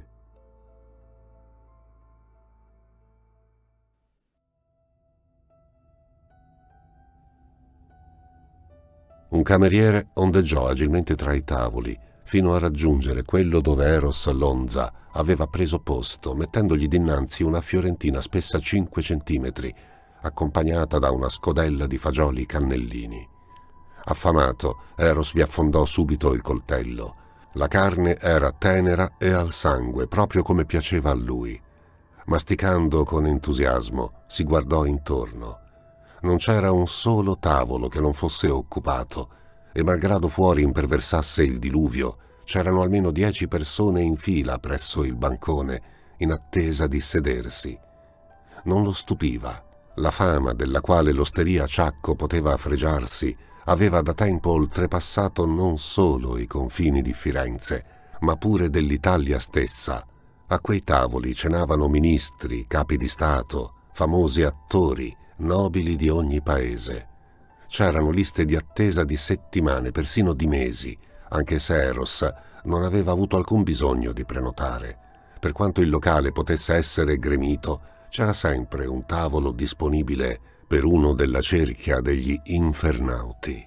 Un cameriere ondeggiò agilmente tra i tavoli fino a raggiungere quello dove Eros Lonza aveva preso posto, mettendogli dinanzi una fiorentina spessa 5 centimetri, accompagnata da una scodella di fagioli cannellini. Affamato, Eros vi affondò subito il coltello. La carne era tenera e al sangue, proprio come piaceva a lui. Masticando con entusiasmo, si guardò intorno. Non c'era un solo tavolo che non fosse occupato, e malgrado fuori imperversasse il diluvio, c'erano almeno 10 persone in fila presso il bancone, in attesa di sedersi. Non lo stupiva. La fama della quale l'osteria Ciacco poteva fregiarsi aveva da tempo oltrepassato non solo i confini di Firenze, ma pure dell'Italia stessa. A quei tavoli cenavano ministri, capi di Stato, famosi attori, nobili di ogni paese. C'erano liste di attesa di settimane, persino di mesi, anche se Eros non aveva avuto alcun bisogno di prenotare. Per quanto il locale potesse essere gremito, c'era sempre un tavolo disponibile per uno della cerchia degli infernauti.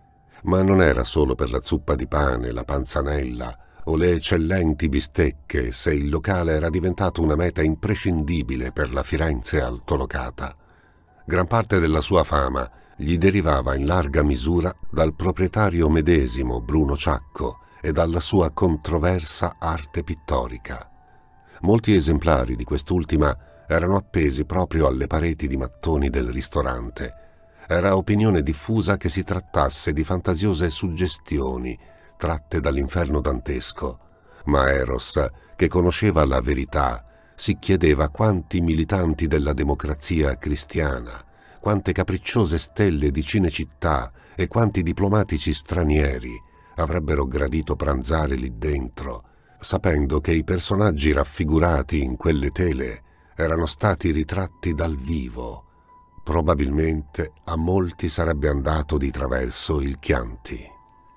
Ma non era solo per la zuppa di pane, la panzanella o le eccellenti bistecche se il locale era diventato una meta imprescindibile per la Firenze altolocata. Gran parte della sua fama gli derivava in larga misura dal proprietario medesimo Bruno Ciacco e dalla sua controversa arte pittorica. Molti esemplari di quest'ultima erano appesi proprio alle pareti di mattoni del ristorante. Era opinione diffusa che si trattasse di fantasiose suggestioni tratte dall'inferno dantesco, ma Eros, che conosceva la verità, si chiedeva quanti militanti della democrazia cristiana, quante capricciose stelle di Cinecittà e quanti diplomatici stranieri avrebbero gradito pranzare lì dentro, sapendo che i personaggi raffigurati in quelle tele erano stati ritratti dal vivo. Probabilmente a molti sarebbe andato di traverso il Chianti.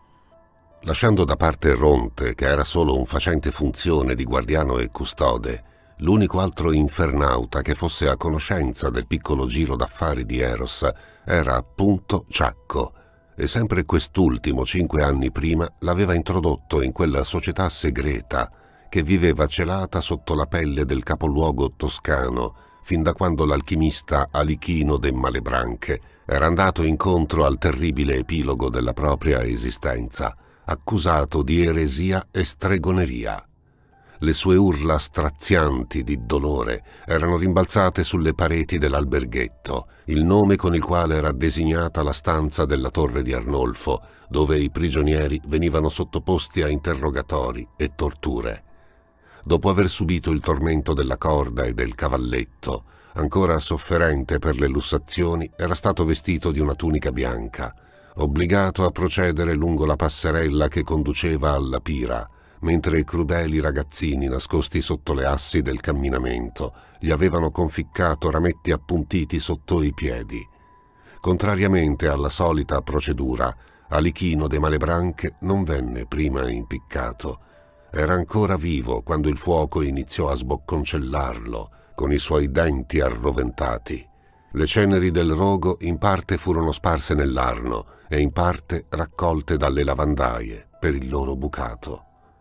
Lasciando da parte Ronte, che era solo un facente funzione di guardiano e custode, l'unico altro infernauta che fosse a conoscenza del piccolo giro d'affari di Eros era appunto Ciacco, e sempre quest'ultimo 5 anni prima l'aveva introdotto in quella società segreta che viveva celata sotto la pelle del capoluogo toscano fin da quando l'alchimista Alichino de Malebranche era andato incontro al terribile epilogo della propria esistenza, accusato di eresia e stregoneria. Le sue urla strazianti di dolore erano rimbalzate sulle pareti dell'alberghetto, il nome con il quale era designata la stanza della Torre di Arnolfo, dove i prigionieri venivano sottoposti a interrogatori e torture. Dopo aver subito il tormento della corda e del cavalletto, ancora sofferente per le lussazioni, era stato vestito di una tunica bianca, obbligato a procedere lungo la passerella che conduceva alla pira, mentre i crudeli ragazzini nascosti sotto le assi del camminamento gli avevano conficcato rametti appuntiti sotto i piedi. Contrariamente alla solita procedura, Alichino de Malebranche non venne prima impiccato. Era ancora vivo quando il fuoco iniziò a sbocconcellarlo con i suoi denti arroventati. Le ceneri del rogo in parte furono sparse nell'Arno e in parte raccolte dalle lavandaie per il loro bucato.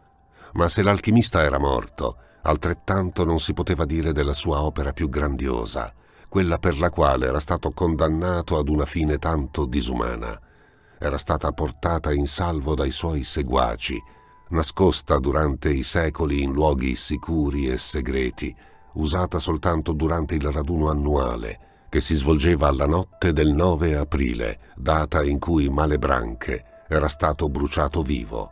Ma se l'alchimista era morto, altrettanto non si poteva dire della sua opera più grandiosa, quella per la quale era stato condannato ad una fine tanto disumana. Era stata portata in salvo dai suoi seguaci, nascosta durante i secoli in luoghi sicuri e segreti, usata soltanto durante il raduno annuale, che si svolgeva alla notte del 9 aprile, data in cui Malebranche era stato bruciato vivo.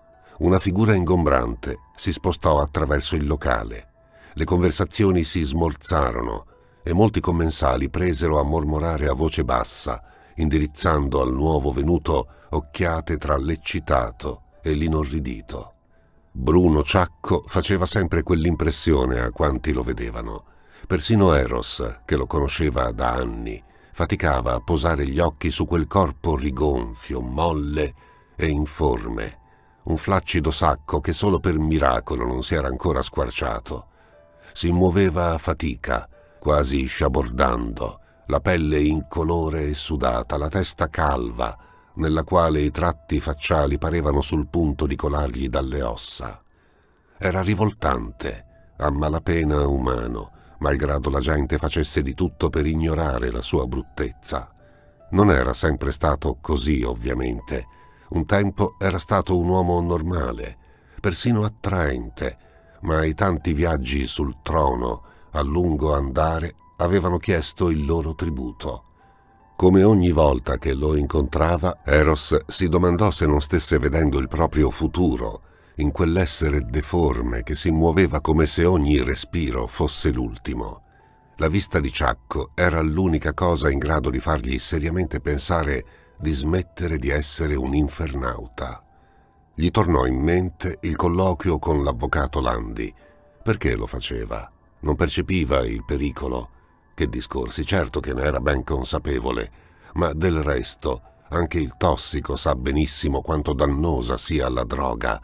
Una figura ingombrante si spostò attraverso il locale. Le conversazioni si smorzarono e molti commensali presero a mormorare a voce bassa, indirizzando al nuovo venuto occhiate tra l'eccitato e l'inorridito. Bruno Ciacco faceva sempre quell'impressione a quanti lo vedevano. Persino Eros, che lo conosceva da anni, faticava a posare gli occhi su quel corpo rigonfio, molle e informe, un flaccido sacco che solo per miracolo non si era ancora squarciato. Si muoveva a fatica, quasi sciabordando, la pelle incolore e sudata, la testa calva, nella quale i tratti facciali parevano sul punto di colargli dalle ossa. Era rivoltante, a malapena umano, malgrado la gente facesse di tutto per ignorare la sua bruttezza. Non era sempre stato così, ovviamente. Un tempo era stato un uomo normale, persino attraente, ma i tanti viaggi sul trono, a lungo andare, avevano chiesto il loro tributo. Come ogni volta che lo incontrava, Eros si domandò se non stesse vedendo il proprio futuro in quell'essere deforme che si muoveva come se ogni respiro fosse l'ultimo. La vista di Ciacco era l'unica cosa in grado di fargli seriamente pensare di smettere di essere un infernauta. Gli tornò in mente il colloquio con l'avvocato Landi. Perché lo faceva? Non percepiva il pericolo? Che discorsi, certo che ne era ben consapevole, ma del resto anche il tossico sa benissimo quanto dannosa sia la droga,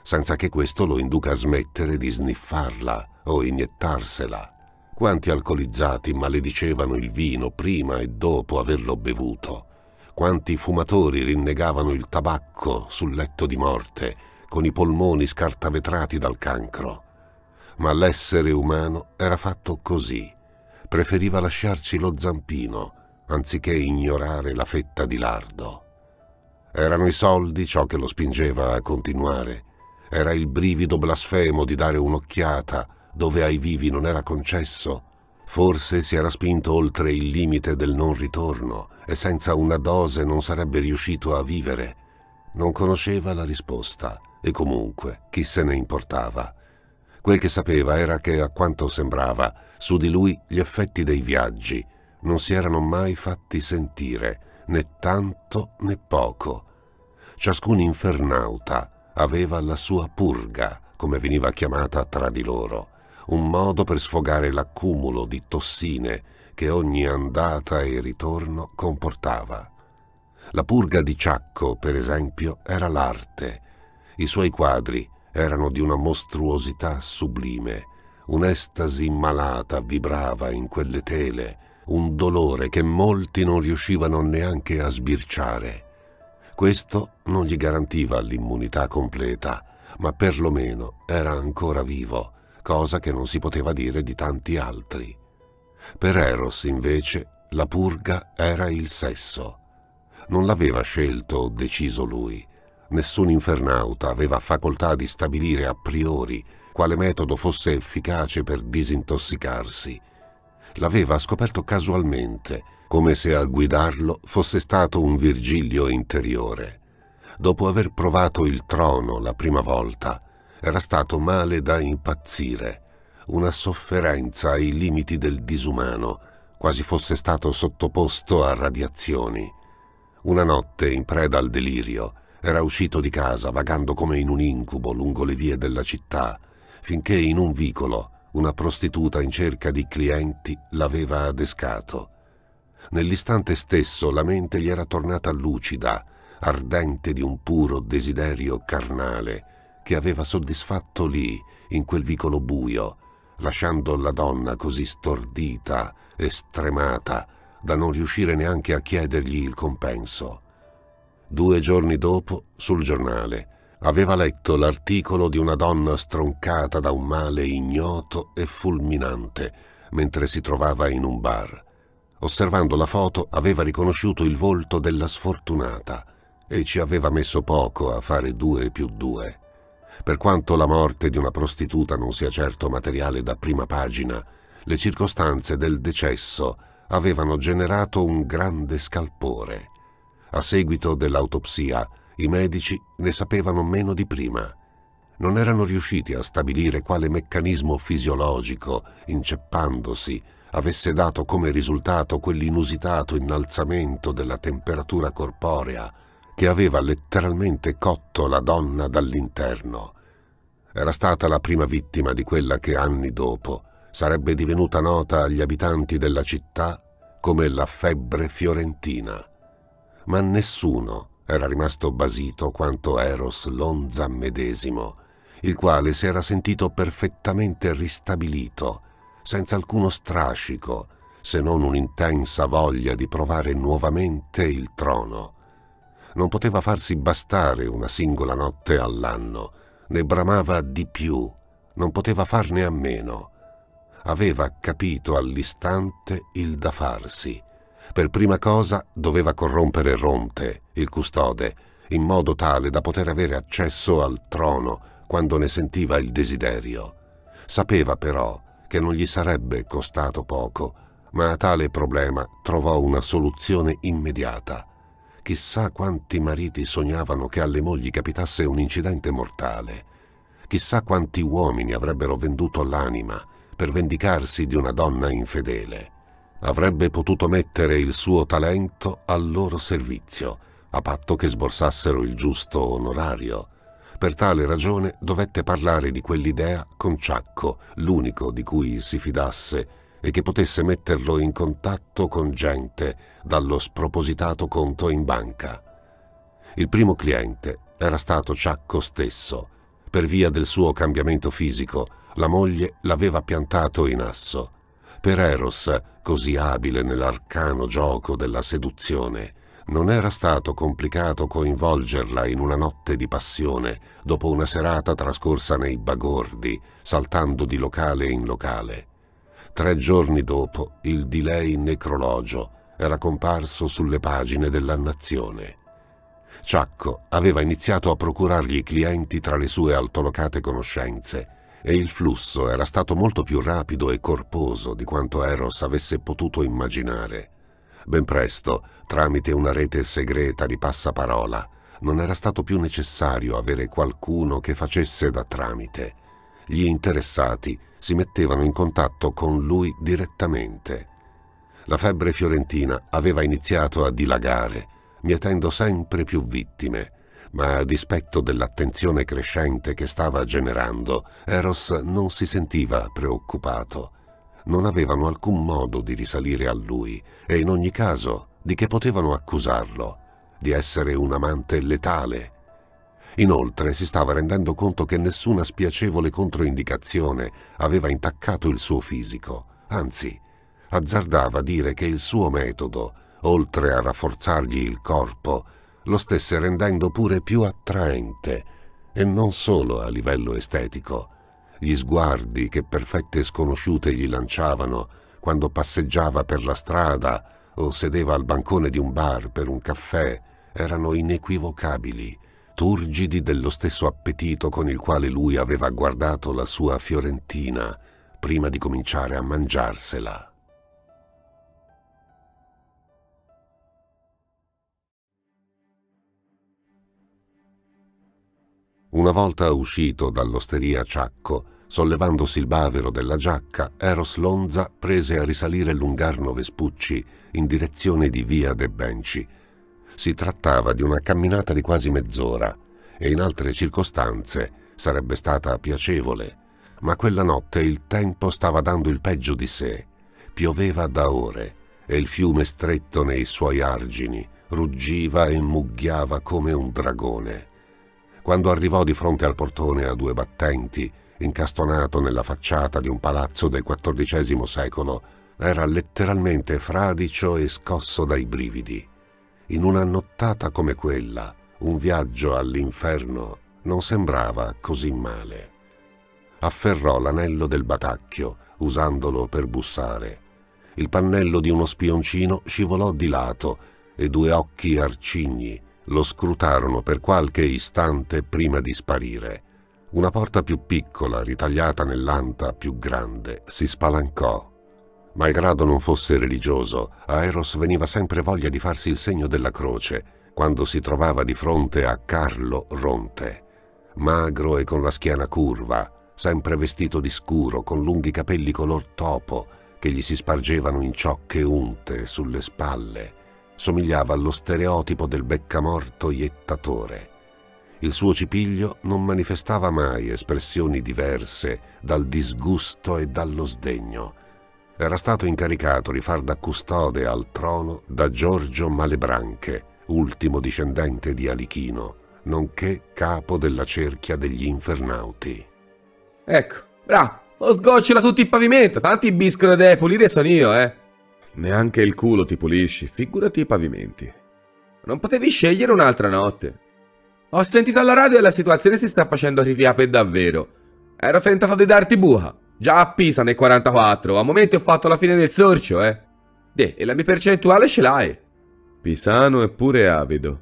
senza che questo lo induca a smettere di sniffarla o iniettarsela. Quanti alcolizzati maledicevano il vino prima e dopo averlo bevuto. Quanti fumatori rinnegavano il tabacco sul letto di morte, con i polmoni scartavetrati dal cancro. Ma l'essere umano era fatto così. Preferiva lasciarci lo zampino, anziché ignorare la fetta di lardo. Erano i soldi ciò che lo spingeva a continuare. Era il brivido blasfemo di dare un'occhiata dove ai vivi non era concesso. Forse si era spinto oltre il limite del non ritorno e senza una dose non sarebbe riuscito a vivere. Non conosceva la risposta e comunque chi se ne importava. Quel che sapeva era che, a quanto sembrava, su di lui gli effetti dei viaggi non si erano mai fatti sentire, né tanto né poco. Ciascun infernauta aveva la sua purga, come veniva chiamata tra di loro, un modo per sfogare l'accumulo di tossine che ogni andata e ritorno comportava. La purga di Ciacco, per esempio, era l'arte. I suoi quadri erano di una mostruosità sublime. Un'estasi malata vibrava in quelle tele, un dolore che molti non riuscivano neanche a sbirciare. Questo non gli garantiva l'immunità completa, ma perlomeno era ancora vivo, cosa che non si poteva dire di tanti altri. Per Eros, invece, la purga era il sesso. Non l'aveva scelto o deciso lui. Nessun infernauta aveva facoltà di stabilire a priori quale metodo fosse efficace per disintossicarsi. L'aveva scoperto casualmente, come se a guidarlo fosse stato un Virgilio interiore. Dopo aver provato il trono la prima volta, era stato male da impazzire, una sofferenza ai limiti del disumano, quasi fosse stato sottoposto a radiazioni. Una notte, in preda al delirio, era uscito di casa vagando come in un incubo lungo le vie della città, finché in un vicolo una prostituta in cerca di clienti l'aveva adescato. Nell'istante stesso la mente gli era tornata lucida, ardente di un puro desiderio carnale che aveva soddisfatto lì, in quel vicolo buio, lasciando la donna così stordita e stremata da non riuscire neanche a chiedergli il compenso. 2 giorni dopo, sul giornale, aveva letto l'articolo di una donna stroncata da un male ignoto e fulminante mentre si trovava in un bar. Osservando la foto aveva riconosciuto il volto della sfortunata e ci aveva messo poco a fare 2 più 2. Per quanto la morte di una prostituta non sia certo materiale da prima pagina, le circostanze del decesso avevano generato un grande scalpore. A seguito dell'autopsia, i medici ne sapevano meno di prima. Non erano riusciti a stabilire quale meccanismo fisiologico, inceppandosi, avesse dato come risultato quell'inusitato innalzamento della temperatura corporea che aveva letteralmente cotto la donna dall'interno. Era stata la prima vittima di quella che anni dopo sarebbe divenuta nota agli abitanti della città come la febbre fiorentina. Ma nessuno era rimasto basito quanto Eros Lonza medesimo, il quale si era sentito perfettamente ristabilito, senza alcuno strascico, se non un'intensa voglia di provare nuovamente il trono. Non poteva farsi bastare una singola notte all'anno, ne bramava di più, non poteva farne a meno. Aveva capito all'istante il da farsi. Per prima cosa doveva corrompere Ronte, il custode, in modo tale da poter avere accesso al trono quando ne sentiva il desiderio. Sapeva però che non gli sarebbe costato poco, ma a tale problema trovò una soluzione immediata. Chissà quanti mariti sognavano che alle mogli capitasse un incidente mortale. Chissà quanti uomini avrebbero venduto l'anima per vendicarsi di una donna infedele. Avrebbe potuto mettere il suo talento al loro servizio, a patto che sborsassero il giusto onorario. Per tale ragione dovette parlare di quell'idea con Ciacco, l'unico di cui si fidasse e che potesse metterlo in contatto con gente dallo spropositato conto in banca. Il primo cliente era stato Ciacco stesso. Per via del suo cambiamento fisico, la moglie l'aveva piantato in asso. Per Eros, così abile nell'arcano gioco della seduzione, non era stato complicato coinvolgerla in una notte di passione dopo una serata trascorsa nei bagordi, saltando di locale in locale. 3 giorni dopo, il di lei necrologio era comparso sulle pagine della Nazione. Ciacco aveva iniziato a procurargli clienti tra le sue altolocate conoscenze e il flusso era stato molto più rapido e corposo di quanto Eros avesse potuto immaginare. Ben presto, tramite una rete segreta di passaparola, non era stato più necessario avere qualcuno che facesse da tramite. Gli interessati si mettevano in contatto con lui direttamente. La febbre fiorentina aveva iniziato a dilagare, mietendo sempre più vittime, ma a dispetto dell'attenzione crescente che stava generando, Eros non si sentiva preoccupato. Non avevano alcun modo di risalire a lui e in ogni caso di che potevano accusarlo? Di essere un amante letale. Inoltre si stava rendendo conto che nessuna spiacevole controindicazione aveva intaccato il suo fisico, anzi, azzardava dire che il suo metodo, oltre a rafforzargli il corpo, lo stesse rendendo pure più attraente, e non solo a livello estetico. Gli sguardi che perfette sconosciute gli lanciavano quando passeggiava per la strada o sedeva al bancone di un bar per un caffè erano inequivocabili, turgidi dello stesso appetito con il quale lui aveva guardato la sua fiorentina prima di cominciare a mangiarsela. Una volta uscito dall'osteria Ciacco, sollevandosi il bavero della giacca, Eros Lonza prese a risalire l'Ungarno Vespucci in direzione di via de' Benci. Si trattava di una camminata di quasi mezz'ora e in altre circostanze sarebbe stata piacevole, ma quella notte il tempo stava dando il peggio di sé. Pioveva da ore e il fiume stretto nei suoi argini ruggiva e mugghiava come un dragone. Quando arrivò di fronte al portone a 2 battenti, incastonato nella facciata di un palazzo del XIV secolo, era letteralmente fradicio e scosso dai brividi. In una nottata come quella, un viaggio all'inferno non sembrava così male. Afferrò l'anello del batacchio, usandolo per bussare. Il pannello di uno spioncino scivolò di lato e 2 occhi arcigni lo scrutarono per qualche istante prima di sparire. Una porta più piccola, ritagliata nell'anta più grande, si spalancò. Malgrado non fosse religioso, a Eros veniva sempre voglia di farsi il segno della croce quando si trovava di fronte a Carlo Ronte. Magro e con la schiena curva, sempre vestito di scuro, con lunghi capelli color topo che gli si spargevano in ciocche unte sulle spalle, somigliava allo stereotipo del beccamorto iettatore. Il suo cipiglio non manifestava mai espressioni diverse dal disgusto e dallo sdegno. Era stato incaricato di far da custode al trono da Giorgio Malebranche, ultimo discendente di Alichino, nonché capo della cerchia degli Infernauti. Ecco, bravo, lo sgocciola tutto il pavimento, tanti biscolo e devi pulire sono io, Neanche il culo ti pulisci, figurati i pavimenti. Non potevi scegliere un'altra notte. Ho sentito alla radio e la situazione si sta facendo arrivare per davvero. Ero tentato di darti buca, già a Pisa nel 44, a momenti ho fatto la fine del sorcio, e la mia percentuale ce l'hai. Pisano è pure avido.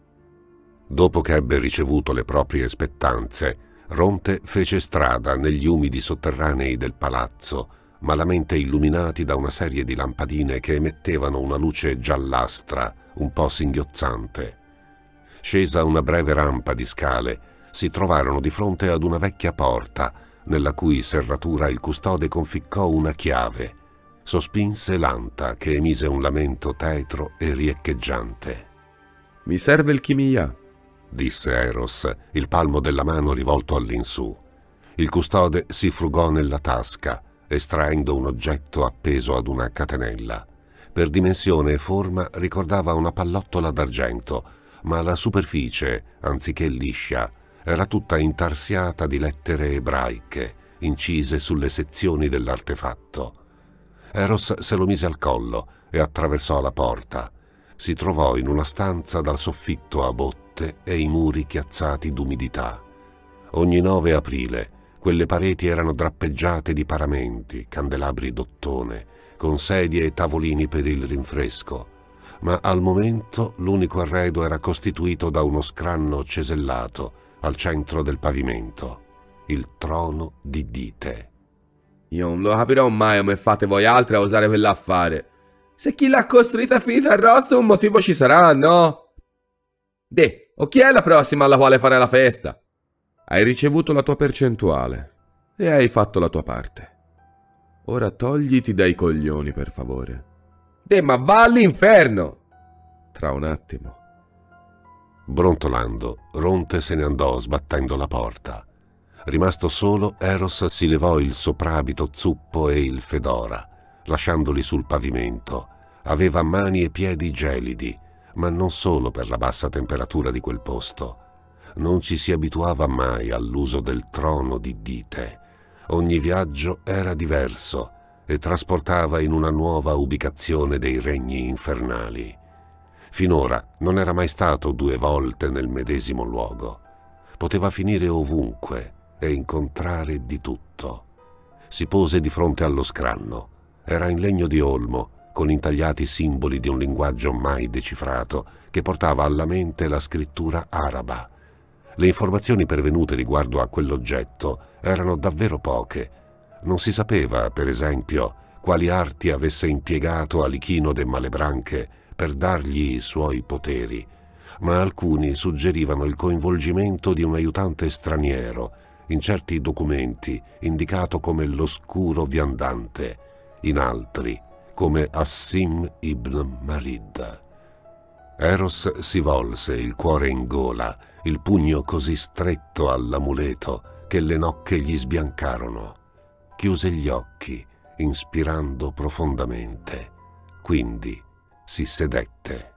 Dopo che ebbe ricevuto le proprie spettanze, Ronte fece strada negli umidi sotterranei del palazzo, malamente illuminati da una serie di lampadine che emettevano una luce giallastra, un po' singhiozzante. Scesa una breve rampa di scale, si trovarono di fronte ad una vecchia porta, nella cui serratura il custode conficcò una chiave. Sospinse l'anta, che emise un lamento tetro e riecheggiante. «Mi serve il chimia», disse Eros, il palmo della mano rivolto all'insù. Il custode si frugò nella tasca, estraendo un oggetto appeso ad una catenella. Per dimensione e forma ricordava una pallottola d'argento, ma la superficie, anziché liscia, era tutta intarsiata di lettere ebraiche, incise sulle sezioni dell'artefatto. Eros se lo mise al collo e attraversò la porta. Si trovò in una stanza dal soffitto a botte e i muri chiazzati d'umidità. Ogni 9 aprile quelle pareti erano drappeggiate di paramenti, candelabri d'ottone, con sedie e tavolini per il rinfresco, ma al momento l'unico arredo era costituito da uno scranno cesellato al centro del pavimento, il trono di Dite. Io non lo capirò mai come fate voi altri a osare quell'affare. Se chi l'ha costruita è finita arrosto, un motivo ci sarà, no? O chi è la prossima alla quale fare la festa? Hai ricevuto la tua percentuale e hai fatto la tua parte. Ora togliti dai coglioni, per favore. Ma va all'inferno! Tra un attimo. Brontolando, Ronte se ne andò sbattendo la porta. Rimasto solo, Eros si levò il soprabito zuppo e il fedora, lasciandoli sul pavimento. Aveva mani e piedi gelidi, ma non solo per la bassa temperatura di quel posto. Non ci si abituava mai all'uso del trono di Dite. Ogni viaggio era diverso e trasportava in una nuova ubicazione dei regni infernali. Finora non era mai stato 2 volte nel medesimo luogo. Poteva finire ovunque e incontrare di tutto. Si pose di fronte allo scranno. Era in legno di olmo, con intagliati simboli di un linguaggio mai decifrato che portava alla mente la scrittura araba. Le informazioni pervenute riguardo a quell'oggetto erano davvero poche. Non si sapeva, per esempio, quali arti avesse impiegato Alichino de Malebranche per dargli i suoi poteri, ma alcuni suggerivano il coinvolgimento di un aiutante straniero, in certi documenti indicato come l'oscuro viandante, in altri come Assim ibn Marid. Eros si volse, il cuore in gola, il pugno così stretto all'amuleto che le nocche gli sbiancarono. Chiuse gli occhi, inspirando profondamente. Quindi si sedette.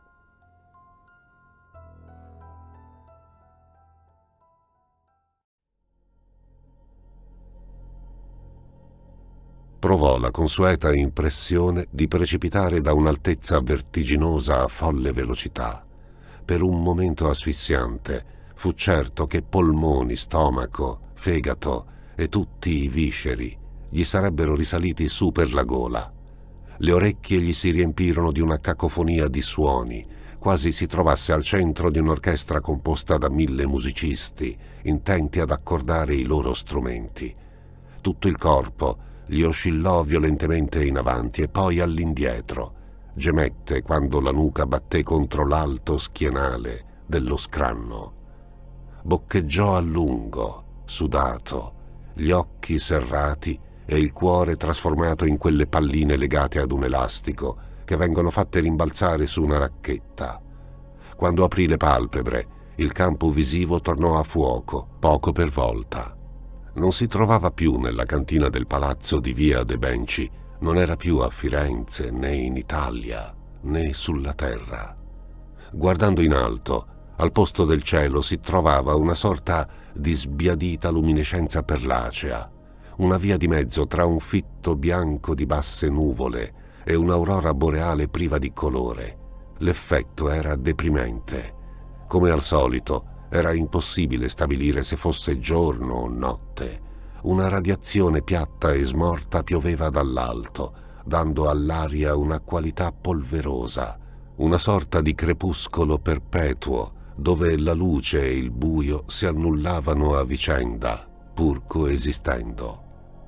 Provò la consueta impressione di precipitare da un'altezza vertiginosa a folle velocità. Per un momento asfissiante fu certo che polmoni, stomaco, fegato e tutti i visceri gli sarebbero risaliti su per la gola. Le orecchie gli si riempirono di una cacofonia di suoni, quasi si trovasse al centro di un'orchestra composta da 1000 musicisti, intenti ad accordare i loro strumenti. Tutto il corpo gli oscillò violentemente in avanti e poi all'indietro. Gemette quando la nuca batté contro l'alto schienale dello scranno. Boccheggiò a lungo, sudato, gli occhi serrati e il cuore trasformato in quelle palline legate ad un elastico che vengono fatte rimbalzare su una racchetta. Quando aprì le palpebre, il campo visivo tornò a fuoco, poco per volta. Non si trovava più nella cantina del palazzo di Via de' Benci, non era più a Firenze, né in Italia, né sulla terra. Guardando in alto, al posto del cielo si trovava una sorta di sbiadita luminescenza perlacea, una via di mezzo tra un fitto bianco di basse nuvole e un'aurora boreale priva di colore. L'effetto era deprimente. Come al solito, era impossibile stabilire se fosse giorno o notte. Una radiazione piatta e smorta pioveva dall'alto, dando all'aria una qualità polverosa, una sorta di crepuscolo perpetuo, dove la luce e il buio si annullavano a vicenda, pur coesistendo.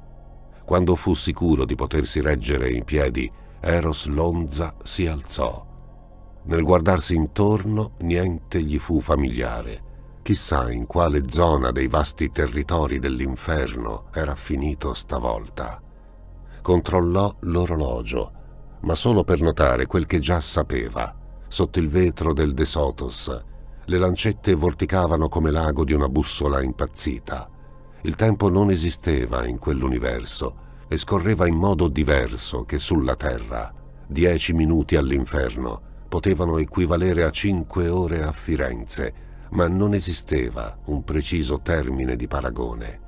Quando fu sicuro di potersi reggere in piedi, Eros Lonza si alzò. Nel guardarsi intorno, niente gli fu familiare. Chissà in quale zona dei vasti territori dell'inferno era finito stavolta. Controllò l'orologio, ma solo per notare quel che già sapeva. Sotto il vetro del De Sotos, le lancette vorticavano come l'ago di una bussola impazzita. Il tempo non esisteva in quell'universo e scorreva in modo diverso che sulla Terra. 10 minuti all'inferno potevano equivalere a 5 ore a Firenze, ma non esisteva un preciso termine di paragone.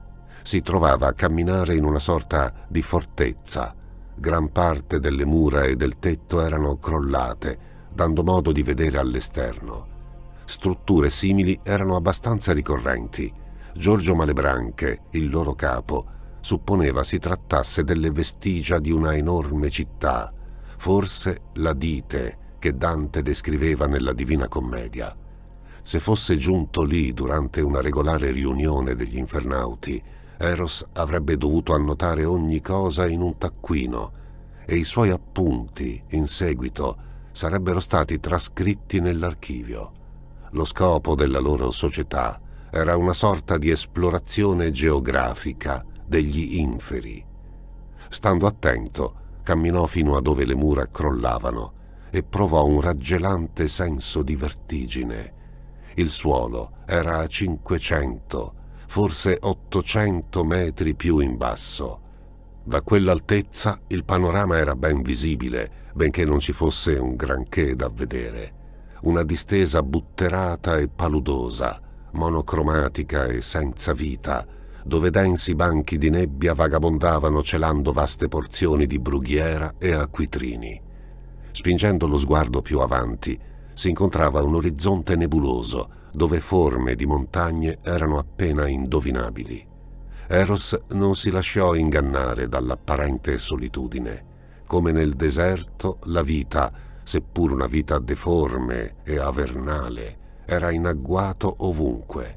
Si trovava a camminare in una sorta di fortezza. Gran parte delle mura e del tetto erano crollate, dando modo di vedere all'esterno. Strutture simili erano abbastanza ricorrenti. Giorgio Malebranche, il loro capo, supponeva si trattasse delle vestigia di una enorme città, forse la Dite che Dante descriveva nella Divina Commedia. Se fosse giunto lì durante una regolare riunione degli infernauti, Eros avrebbe dovuto annotare ogni cosa in un taccuino e i suoi appunti, in seguito, sarebbero stati trascritti nell'archivio. Lo scopo della loro società era una sorta di esplorazione geografica degli inferi. Stando attento, camminò fino a dove le mura crollavano e provò un raggelante senso di vertigine. Il suolo era a 500, forse 800 metri più in basso. Da quell'altezza il panorama era ben visibile, benché non ci fosse un granché da vedere. Una distesa butterata e paludosa, monocromatica e senza vita, dove densi banchi di nebbia vagabondavano celando vaste porzioni di brughiera e acquitrini. Spingendo lo sguardo più avanti, si incontrava un orizzonte nebuloso, dove forme di montagne erano appena indovinabili. Eros non si lasciò ingannare dall'apparente solitudine. Come nel deserto, la vita, seppur una vita deforme e avernale, era in agguato ovunque.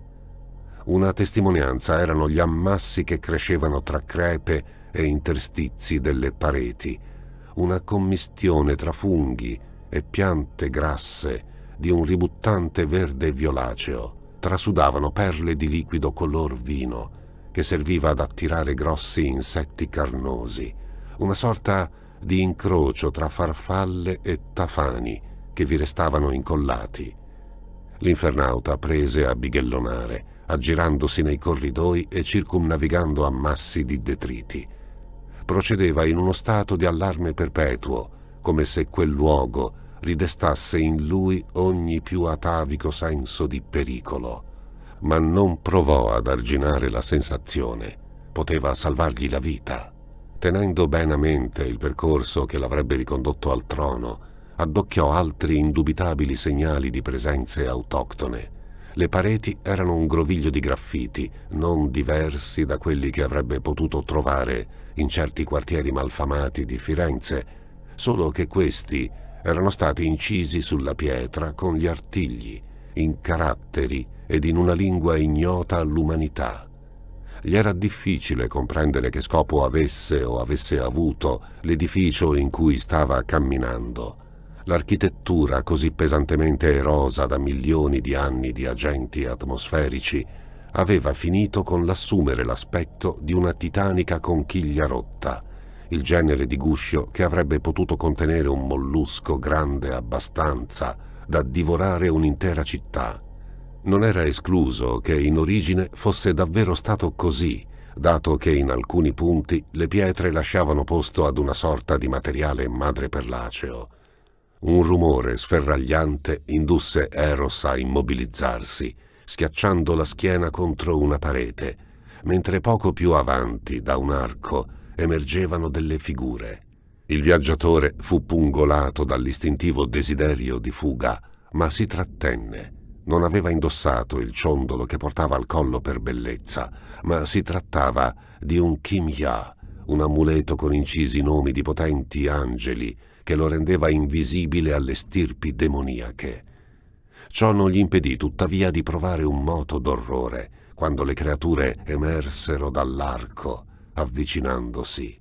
Una testimonianza erano gli ammassi che crescevano tra crepe e interstizi delle pareti, una commistione tra funghi e piante grasse di un ributtante verde violaceo. Trasudavano perle di liquido color vino che serviva ad attirare grossi insetti carnosi, una sorta di incrocio tra farfalle e tafani che vi restavano incollati. L'infernauta prese a bighellonare, aggirandosi nei corridoi e circumnavigando ammassi di detriti. Procedeva in uno stato di allarme perpetuo, come se quel luogo ridestasse in lui ogni più atavico senso di pericolo. Ma non provò ad arginare la sensazione. Poteva salvargli la vita. Tenendo bene a mente il percorso che l'avrebbe ricondotto al trono, addocchiò altri indubitabili segnali di presenze autoctone. Le pareti erano un groviglio di graffiti, non diversi da quelli che avrebbe potuto trovare in certi quartieri malfamati di Firenze, solo che questi erano stati incisi sulla pietra con gli artigli, in caratteri ed in una lingua ignota all'umanità. Gli era difficile comprendere che scopo avesse o avesse avuto l'edificio in cui stava camminando. L'architettura, così pesantemente erosa da milioni di anni di agenti atmosferici, aveva finito con l'assumere l'aspetto di una titanica conchiglia rotta, il genere di guscio che avrebbe potuto contenere un mollusco grande abbastanza da divorare un'intera città. Non era escluso che in origine fosse davvero stato così, dato che in alcuni punti le pietre lasciavano posto ad una sorta di materiale madreperlaceo. Un rumore sferragliante indusse Eros a immobilizzarsi, schiacciando la schiena contro una parete, mentre poco più avanti, da un arco, emergevano delle figure. Il viaggiatore fu pungolato dall'istintivo desiderio di fuga, ma si trattenne. Non aveva indossato il ciondolo che portava al collo per bellezza, ma si trattava di un kimya, un amuleto con incisi nomi di potenti angeli che lo rendeva invisibile alle stirpi demoniache. Ciò non gli impedì tuttavia di provare un moto d'orrore quando le creature emersero dall'arco, avvicinandosi.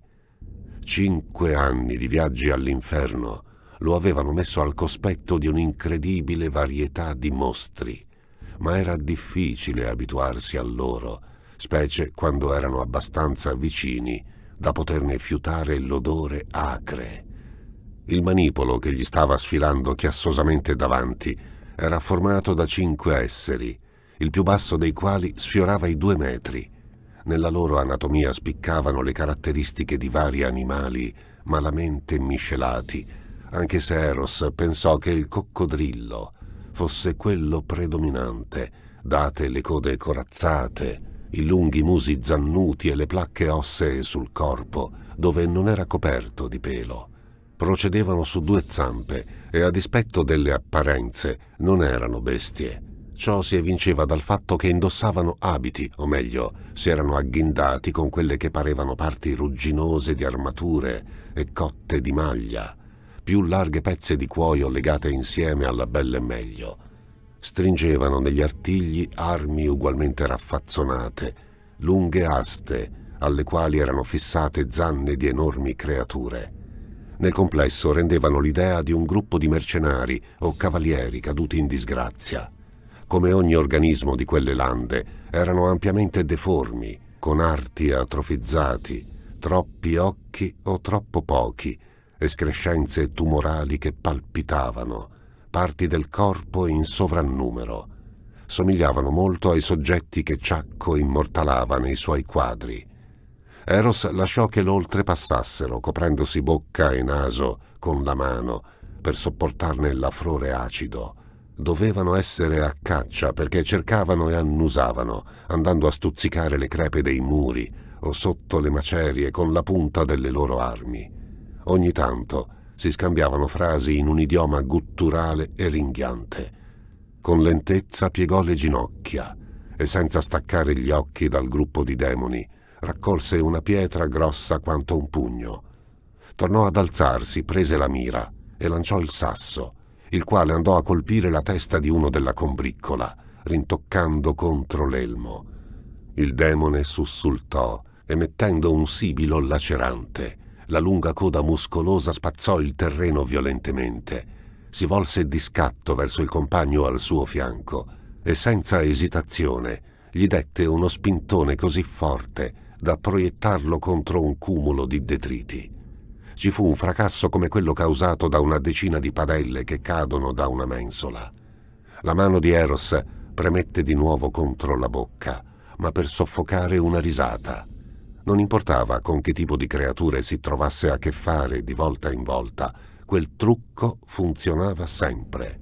5 anni di viaggi all'inferno lo avevano messo al cospetto di un'incredibile varietà di mostri, ma era difficile abituarsi a loro, specie quando erano abbastanza vicini da poterne fiutare l'odore acre. Il manipolo che gli stava sfilando chiassosamente davanti era formato da 5 esseri, il più basso dei quali sfiorava i 2 metri. Nella loro anatomia spiccavano le caratteristiche di vari animali malamente miscelati, anche se Eros pensò che il coccodrillo fosse quello predominante, date le code corazzate, i lunghi musi zannuti e le placche ossee sul corpo, dove non era coperto di pelo. Procedevano su 2 zampe e, a dispetto delle apparenze, non erano bestie. Ciò si evinceva dal fatto che indossavano abiti, o meglio, si erano agghindati con quelle che parevano parti rugginose di armature e cotte di maglia, più larghe pezze di cuoio legate insieme alla belle meglio. Stringevano negli artigli armi ugualmente raffazzonate, lunghe aste, alle quali erano fissate zanne di enormi creature. Nel complesso rendevano l'idea di un gruppo di mercenari o cavalieri caduti in disgrazia. Come ogni organismo di quelle lande, erano ampiamente deformi, con arti atrofizzati, troppi occhi o troppo pochi, escrescenze tumorali che palpitavano, parti del corpo in sovrannumero. Somigliavano molto ai soggetti che Ciacco immortalava nei suoi quadri. Eros lasciò che lo oltrepassassero, coprendosi bocca e naso con la mano per sopportarne l'affrore acido. Dovevano essere a caccia perché cercavano e annusavano, andando a stuzzicare le crepe dei muri o sotto le macerie con la punta delle loro armi. Ogni tanto si scambiavano frasi in un idioma gutturale e ringhiante. Con lentezza piegò le ginocchia e, senza staccare gli occhi dal gruppo di demoni, raccolse una pietra grossa quanto un pugno. Tornò ad alzarsi, prese la mira e lanciò il sasso, il quale andò a colpire la testa di uno della combriccola, rintoccando contro l'elmo. Il demone sussultò, emettendo un sibilo lacerante. La lunga coda muscolosa spazzò il terreno violentemente. Si volse di scatto verso il compagno al suo fianco e, senza esitazione, gli dette uno spintone così forte da proiettarlo contro un cumulo di detriti. Ci fu un fracasso come quello causato da una decina di padelle che cadono da una mensola. La mano di Eros premette di nuovo contro la bocca, ma per soffocare una risata. Non importava con che tipo di creature si trovasse a che fare di volta in volta, quel trucco funzionava sempre.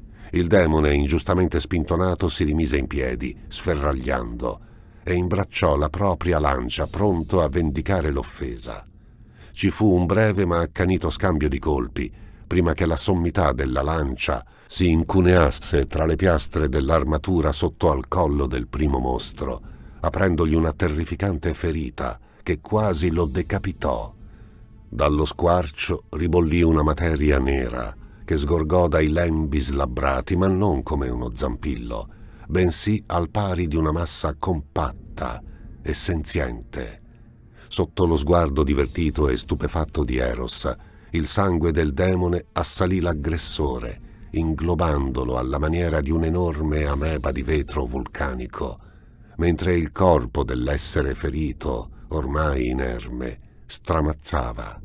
Il demone, ingiustamente spintonato, si rimise in piedi, sferragliando, e imbracciò la propria lancia, pronto a vendicare l'offesa. Ci fu un breve ma accanito scambio di colpi, prima che la sommità della lancia si incuneasse tra le piastre dell'armatura sotto al collo del primo mostro, aprendogli una terrificante ferita che quasi lo decapitò. Dallo squarcio ribollì una materia nera che sgorgò dai lembi slabbrati, ma non come uno zampillo, bensì al pari di una massa compatta e senziente. Sotto lo sguardo divertito e stupefatto di Eros, il sangue del demone assalì l'aggressore, inglobandolo alla maniera di un'enorme ameba di vetro vulcanico, mentre il corpo dell'essere ferito, ormai inerme, stramazzava.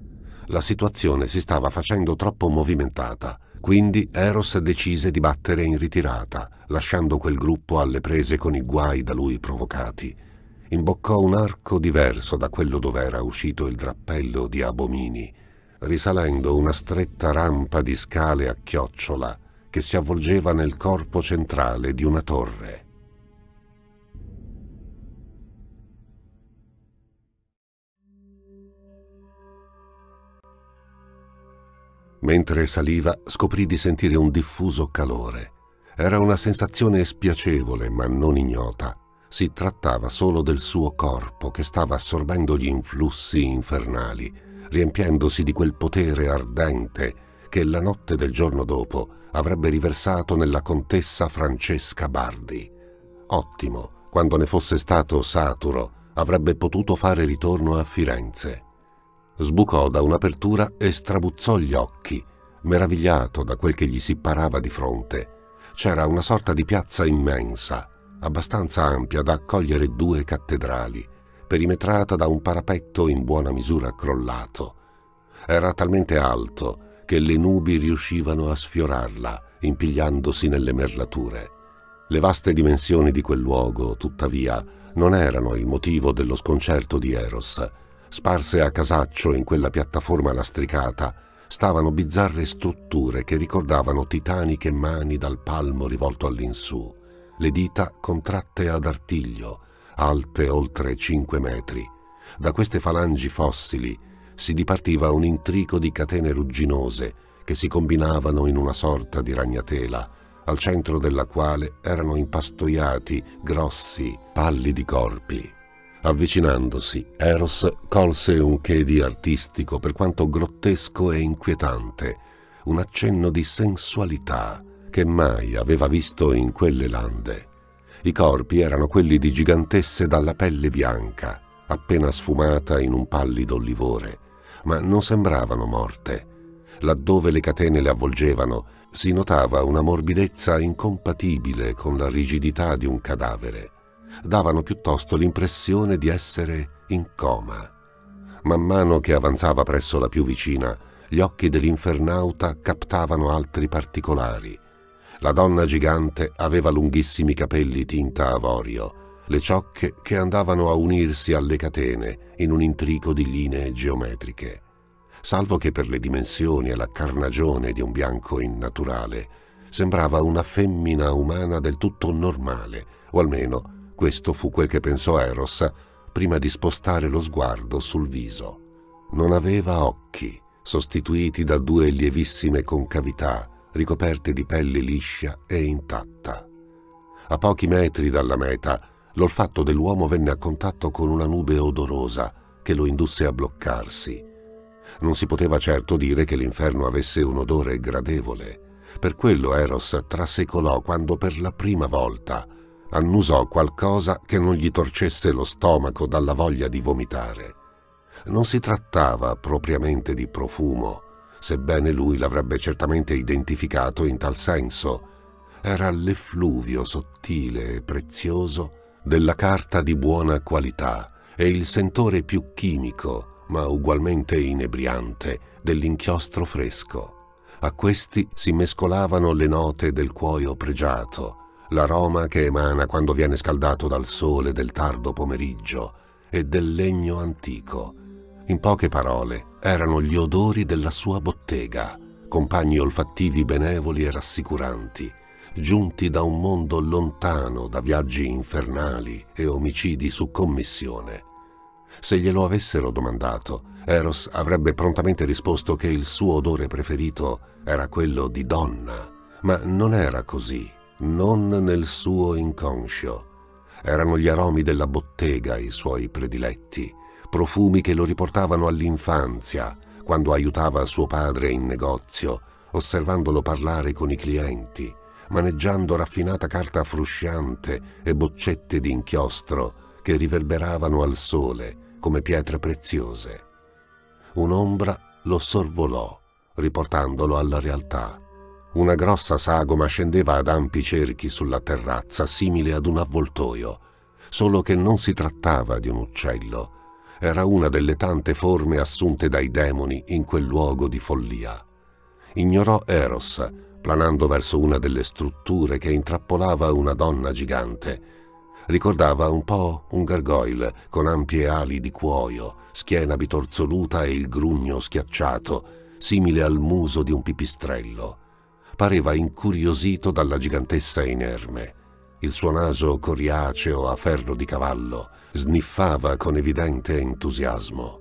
La situazione si stava facendo troppo movimentata, quindi Eros decise di battere in ritirata, lasciando quel gruppo alle prese con i guai da lui provocati. Imboccò un arco diverso da quello dove era uscito il drappello di Abomini, risalendo una stretta rampa di scale a chiocciola che si avvolgeva nel corpo centrale di una torre. Mentre saliva, scoprì di sentire un diffuso calore. Era una sensazione spiacevole, ma non ignota. Si trattava solo del suo corpo che stava assorbendo gli influssi infernali, riempiendosi di quel potere ardente che la notte del giorno dopo avrebbe riversato nella contessa Francesca Bardi. Ottimo, quando ne fosse stato saturo, avrebbe potuto fare ritorno a Firenze. Sbucò da un'apertura e strabuzzò gli occhi, meravigliato da quel che gli si parava di fronte. C'era una sorta di piazza immensa, abbastanza ampia da accogliere 2 cattedrali, perimetrata da un parapetto in buona misura crollato. Era talmente alto che le nubi riuscivano a sfiorarla, impigliandosi nelle merlature. Le vaste dimensioni di quel luogo, tuttavia, non erano il motivo dello sconcerto di Eros. Sparse a casaccio in quella piattaforma lastricata stavano bizzarre strutture che ricordavano titaniche mani dal palmo rivolto all'insù, le dita contratte ad artiglio, alte oltre 5 metri. Da queste falangi fossili si dipartiva un intrico di catene rugginose che si combinavano in una sorta di ragnatela, al centro della quale erano impastoiati grossi, pallidi corpi. Avvicinandosi, Eros colse un che di artistico, per quanto grottesco e inquietante, un accenno di sensualità che mai aveva visto in quelle lande. I corpi erano quelli di gigantesse dalla pelle bianca, appena sfumata in un pallido livore, ma non sembravano morte. Laddove le catene le avvolgevano, si notava una morbidezza incompatibile con la rigidità di un cadavere. Davano piuttosto l'impressione di essere in coma. Man mano che avanzava presso la più vicina, gli occhi dell'infernauta captavano altri particolari. La donna gigante aveva lunghissimi capelli tinta avorio, le ciocche che andavano a unirsi alle catene in un intrico di linee geometriche. Salvo che per le dimensioni e la carnagione di un bianco innaturale, sembrava una femmina umana del tutto normale, o almeno questo fu quel che pensò Eros prima di spostare lo sguardo sul viso. Non aveva occhi, sostituiti da 2 lievissime concavità, ricoperte di pelle liscia e intatta. A pochi metri dalla meta, l'olfatto dell'uomo venne a contatto con una nube odorosa che lo indusse a bloccarsi. Non si poteva certo dire che l'inferno avesse un odore gradevole. Per quello Eros trasecolò quando per la prima volta annusò qualcosa che non gli torcesse lo stomaco dalla voglia di vomitare. Non si trattava propriamente di profumo, sebbene lui l'avrebbe certamente identificato in tal senso. Era l'effluvio sottile e prezioso della carta di buona qualità e il sentore più chimico, ma ugualmente inebriante, dell'inchiostro fresco. A questi si mescolavano le note del cuoio pregiato, l'aroma che emana quando viene scaldato dal sole del tardo pomeriggio e del legno antico. In poche parole, erano gli odori della sua bottega, compagni olfattivi benevoli e rassicuranti, giunti da un mondo lontano da viaggi infernali e omicidi su commissione. Se glielo avessero domandato, Eros avrebbe prontamente risposto che il suo odore preferito era quello di donna, ma non era così. Non nel suo inconscio. Erano gli aromi della bottega i suoi prediletti, profumi che lo riportavano all'infanzia, quando aiutava suo padre in negozio, osservandolo parlare con i clienti, maneggiando raffinata carta frusciante e boccette di inchiostro che riverberavano al sole come pietre preziose. Un'ombra lo sorvolò, riportandolo alla realtà. Una grossa sagoma scendeva ad ampi cerchi sulla terrazza, simile ad un avvoltoio, solo che non si trattava di un uccello. Era una delle tante forme assunte dai demoni in quel luogo di follia. Ignorò Eros, planando verso una delle strutture che intrappolava una donna gigante. Ricordava un po' un gargoyle con ampie ali di cuoio, schiena bitorzoluta e il grugno schiacciato, simile al muso di un pipistrello. Pareva incuriosito dalla gigantessa inerme. Il suo naso coriaceo a ferro di cavallo sniffava con evidente entusiasmo.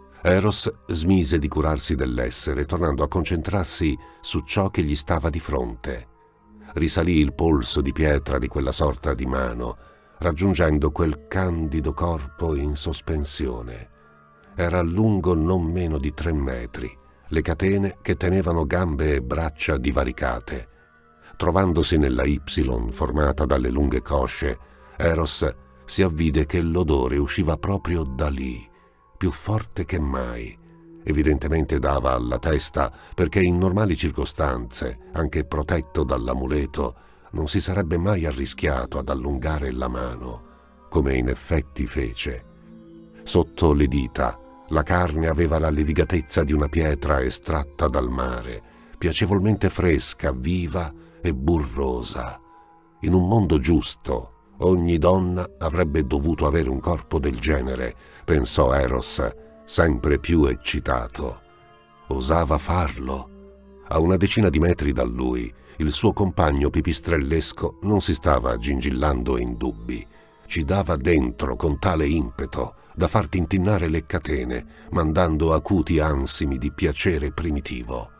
Eros smise di curarsi dell'essere, tornando a concentrarsi su ciò che gli stava di fronte. Risalì il polso di pietra di quella sorta di mano, raggiungendo quel candido corpo in sospensione. Era lungo non meno di 3 metri, le catene che tenevano gambe e braccia divaricate. Trovandosi nella Y formata dalle lunghe cosce, Eros si avvide che l'odore usciva proprio da lì, più forte che mai. Evidentemente dava alla testa, perché in normali circostanze, anche protetto dall'amuleto, non si sarebbe mai arrischiato ad allungare la mano, come in effetti fece. Sotto le dita, la carne aveva la levigatezza di una pietra estratta dal mare, piacevolmente fresca, viva e burrosa. In un mondo giusto, ogni donna avrebbe dovuto avere un corpo del genere, pensò Eros, sempre più eccitato. Osava farlo. A una decina di metri da lui, il suo compagno pipistrellesco non si stava gingillando in dubbi. Ci dava dentro con tale impeto da far tintinnare le catene, mandando acuti ansimi di piacere primitivo.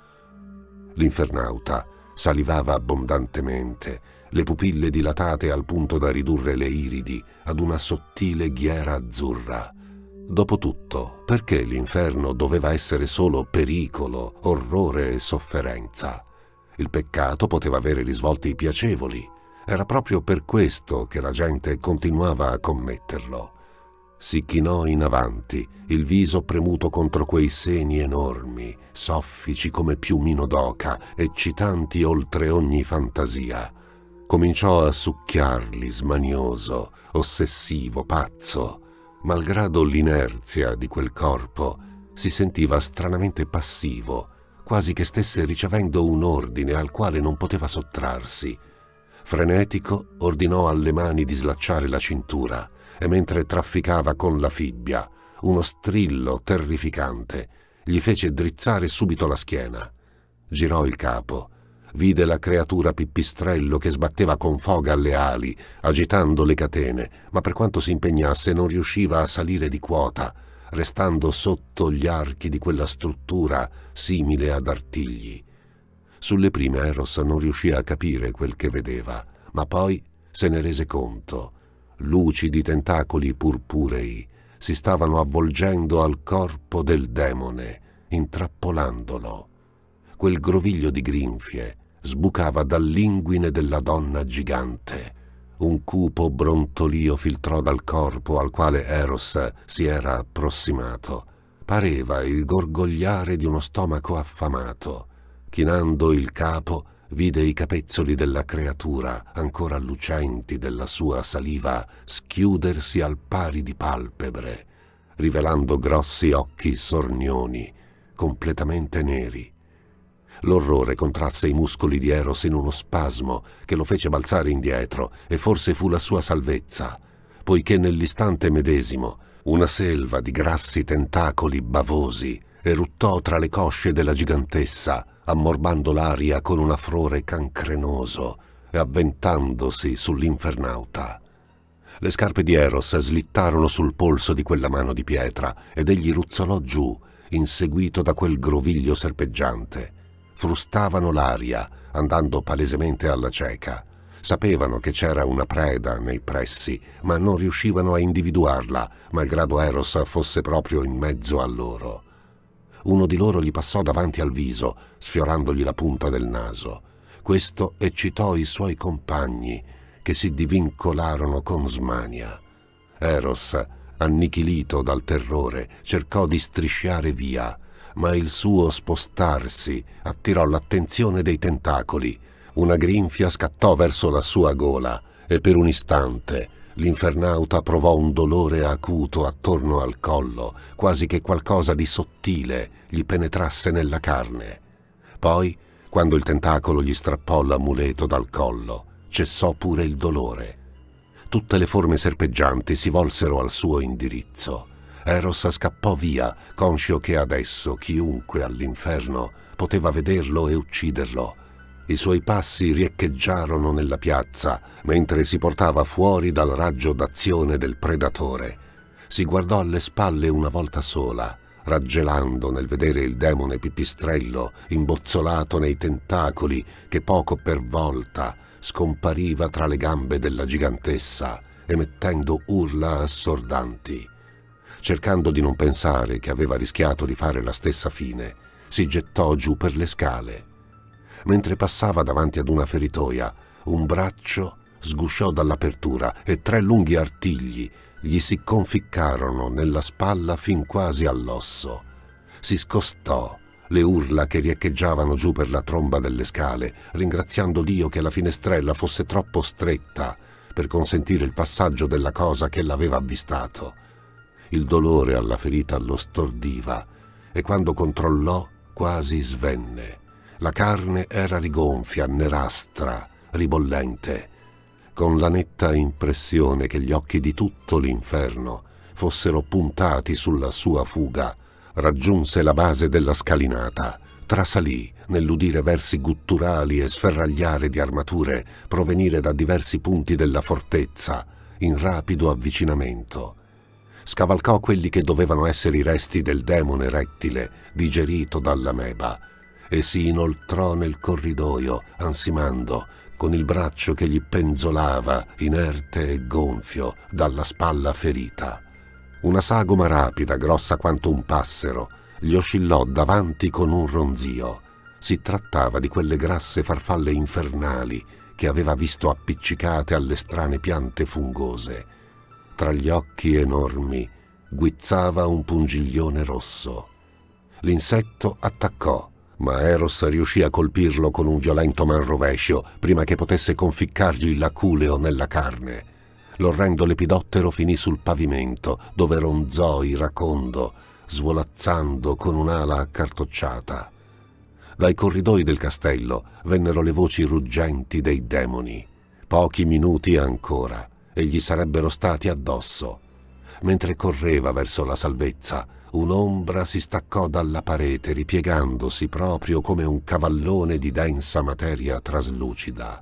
L'infernauta salivava abbondantemente, le pupille dilatate al punto da ridurre le iridi ad una sottile ghiera azzurra. Dopotutto, perché l'inferno doveva essere solo pericolo, orrore e sofferenza? Il peccato poteva avere risvolti piacevoli. Era proprio per questo che la gente continuava a commetterlo. Si chinò in avanti, il viso premuto contro quei seni enormi, soffici come piumino d'oca, eccitanti oltre ogni fantasia. Cominciò a succhiarli smanioso, ossessivo, pazzo. Malgrado l'inerzia di quel corpo, si sentiva stranamente passivo, quasi che stesse ricevendo un ordine al quale non poteva sottrarsi. Frenetico, ordinò alle mani di slacciare la cintura e mentre trafficava con la fibbia, uno strillo terrificante gli fece drizzare subito la schiena. Girò il capo. Vide la creatura pipistrello che sbatteva con foga alle ali, agitando le catene, ma per quanto si impegnasse non riusciva a salire di quota, restando sotto gli archi di quella struttura simile ad artigli. Sulle prime Eros non riuscì a capire quel che vedeva, ma poi se ne rese conto. Lucidi tentacoli purpurei si stavano avvolgendo al corpo del demone, intrappolandolo. Quel groviglio di grinfie sbucava dall'inguine della donna gigante. Un cupo brontolio filtrò dal corpo al quale Eros si era approssimato. Pareva il gorgogliare di uno stomaco affamato. Chinando il capo, vide i capezzoli della creatura, ancora lucenti della sua saliva, schiudersi al pari di palpebre, rivelando grossi occhi sornioni, completamente neri. L'orrore contrasse i muscoli di Eros in uno spasmo che lo fece balzare indietro e forse fu la sua salvezza, poiché nell'istante medesimo una selva di grassi tentacoli bavosi eruttò tra le cosce della gigantessa, ammorbando l'aria con un affrore cancrenoso e avventandosi sull'infernauta. Le scarpe di Eros slittarono sul polso di quella mano di pietra ed egli ruzzolò giù, inseguito da quel groviglio serpeggiante. Frustavano l'aria, andando palesemente alla cieca. Sapevano che c'era una preda nei pressi, ma non riuscivano a individuarla, malgrado Eros fosse proprio in mezzo a loro. Uno di loro gli passò davanti al viso, sfiorandogli la punta del naso. Questo eccitò i suoi compagni, che si divincolarono con smania. Eros, annichilito dal terrore, cercò di strisciare via, ma il suo spostarsi attirò l'attenzione dei tentacoli. Una grinfia scattò verso la sua gola e per un istante l'infernauta provò un dolore acuto attorno al collo, quasi che qualcosa di sottile gli penetrasse nella carne. Poi, quando il tentacolo gli strappò l'amuleto dal collo, cessò pure il dolore. Tutte le forme serpeggianti si volsero al suo indirizzo. Eros scappò via, conscio che adesso chiunque all'inferno poteva vederlo e ucciderlo. I suoi passi riecheggiarono nella piazza, mentre si portava fuori dal raggio d'azione del predatore. Si guardò alle spalle una volta sola, raggelando nel vedere il demone pipistrello imbozzolato nei tentacoli che poco per volta scompariva tra le gambe della gigantessa, emettendo urla assordanti. Cercando di non pensare che aveva rischiato di fare la stessa fine, si gettò giù per le scale. Mentre passava davanti ad una feritoia, un braccio sgusciò dall'apertura e 3 lunghi artigli gli si conficcarono nella spalla fin quasi all'osso. Si scostò, le urla che riecheggiavano giù per la tromba delle scale, ringraziando Dio che la finestrella fosse troppo stretta per consentire il passaggio della cosa che l'aveva avvistato. Il dolore alla ferita lo stordiva e quando controllò quasi svenne. La carne era rigonfia, nerastra, ribollente, con la netta impressione che gli occhi di tutto l'inferno fossero puntati sulla sua fuga, Raggiunse la base della scalinata, trasalì nell'udire versi gutturali e sferragliare di armature provenire da diversi punti della fortezza, in rapido avvicinamento. Scavalcò quelli che dovevano essere i resti del demone rettile digerito dall'ameba e si inoltrò nel corridoio, ansimando, con il braccio che gli penzolava, inerte e gonfio, dalla spalla ferita. Una sagoma rapida, grossa quanto un passero, gli oscillò davanti con un ronzio. Si trattava di quelle grasse farfalle infernali che aveva visto appiccicate alle strane piante fungose. Tra gli occhi enormi guizzava un pungiglione rosso. L'insetto attaccò, ma Eros riuscì a colpirlo con un violento manrovescio prima che potesse conficcargli l'aculeo nella carne. L'orrendo lepidottero finì sul pavimento, dove ronzò iracondo, svolazzando con un'ala accartocciata. Dai corridoi del castello vennero le voci ruggenti dei demoni. Pochi minuti ancora, e gli sarebbero stati addosso. Mentre correva verso la salvezza, un'ombra si staccò dalla parete, ripiegandosi proprio come un cavallone di densa materia traslucida.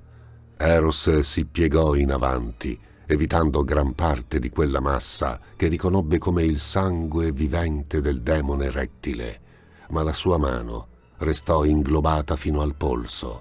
Eros si piegò in avanti, evitando gran parte di quella massa che riconobbe come il sangue vivente del demone rettile, ma la sua mano restò inglobata fino al polso.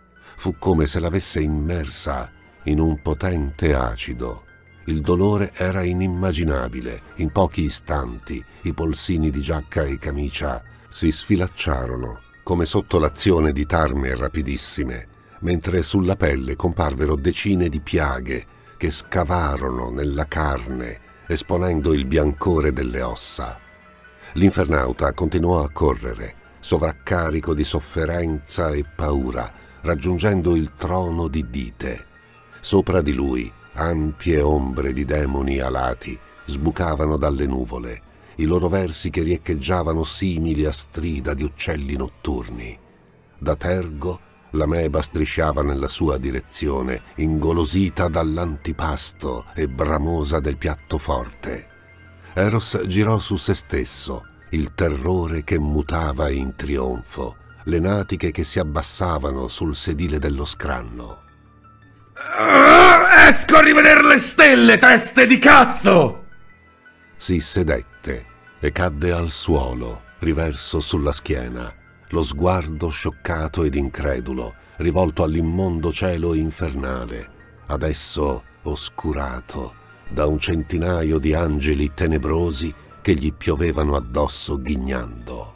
Fu come se l'avesse immersa in un potente acido. Il dolore era inimmaginabile. In pochi istanti i polsini di giacca e camicia si sfilacciarono come sotto l'azione di tarme rapidissime, mentre sulla pelle comparvero decine di piaghe che scavarono nella carne, esponendo il biancore delle ossa. L'infernauta continuò a correre, sovraccarico di sofferenza e paura, raggiungendo il trono di Dite. Sopra di lui, ampie ombre di demoni alati sbucavano dalle nuvole, i loro versi che riecheggiavano simili a strida di uccelli notturni. Da tergo l'ameba strisciava nella sua direzione, ingolosita dall'antipasto e bramosa del piatto forte. Eros girò su se stesso, il terrore che mutava in trionfo, le natiche che si abbassavano sul sedile dello scranno. Esco a rivedere le stelle, teste di cazzo! Si sedette e cadde al suolo, riverso sulla schiena, lo sguardo scioccato ed incredulo, rivolto all'immondo cielo infernale, adesso oscurato da un centinaio di angeli tenebrosi che gli piovevano addosso ghignando.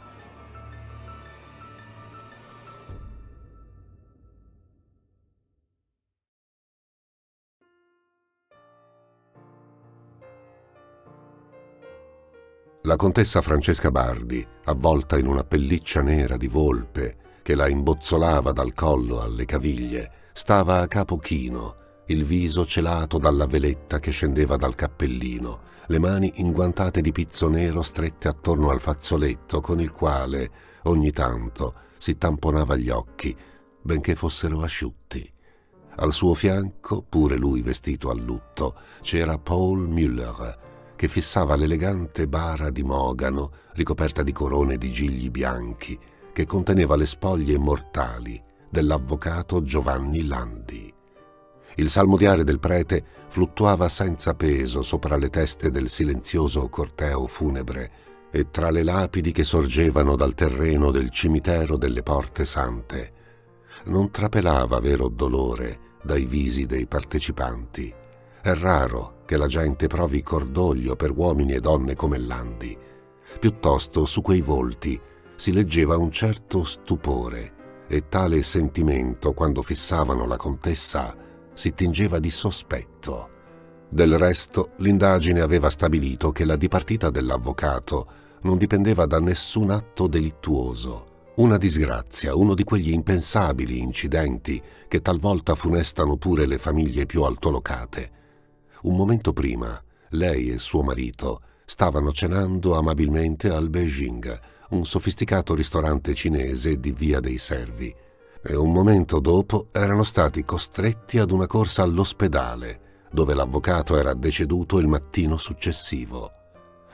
La contessa Francesca Bardi, avvolta in una pelliccia nera di volpe che la imbozzolava dal collo alle caviglie, stava a capo chino, il viso celato dalla veletta che scendeva dal cappellino, le mani inguantate di pizzo nero strette attorno al fazzoletto con il quale, ogni tanto, si tamponava gli occhi, benché fossero asciutti. Al suo fianco, pure lui vestito a lutto, c'era Paul Müller, che fissava l'elegante bara di mogano ricoperta di corone di gigli bianchi che conteneva le spoglie mortali dell'avvocato Giovanni Landi. Il salmodiare del prete fluttuava senza peso sopra le teste del silenzioso corteo funebre e tra le lapidi che sorgevano dal terreno del cimitero delle Porte Sante. Non trapelava vero dolore dai visi dei partecipanti. È raro che la gente provi cordoglio per uomini e donne come Landi. Piuttosto su quei volti si leggeva un certo stupore e tale sentimento, quando fissavano la contessa, si tingeva di sospetto. Del resto, l'indagine aveva stabilito che la dipartita dell'avvocato non dipendeva da nessun atto delittuoso. Una disgrazia, uno di quegli impensabili incidenti che talvolta funestano pure le famiglie più altolocate. Un momento prima, lei e suo marito stavano cenando amabilmente al Beijing, un sofisticato ristorante cinese di Via dei Servi, e un momento dopo erano stati costretti ad una corsa all'ospedale, dove l'avvocato era deceduto il mattino successivo.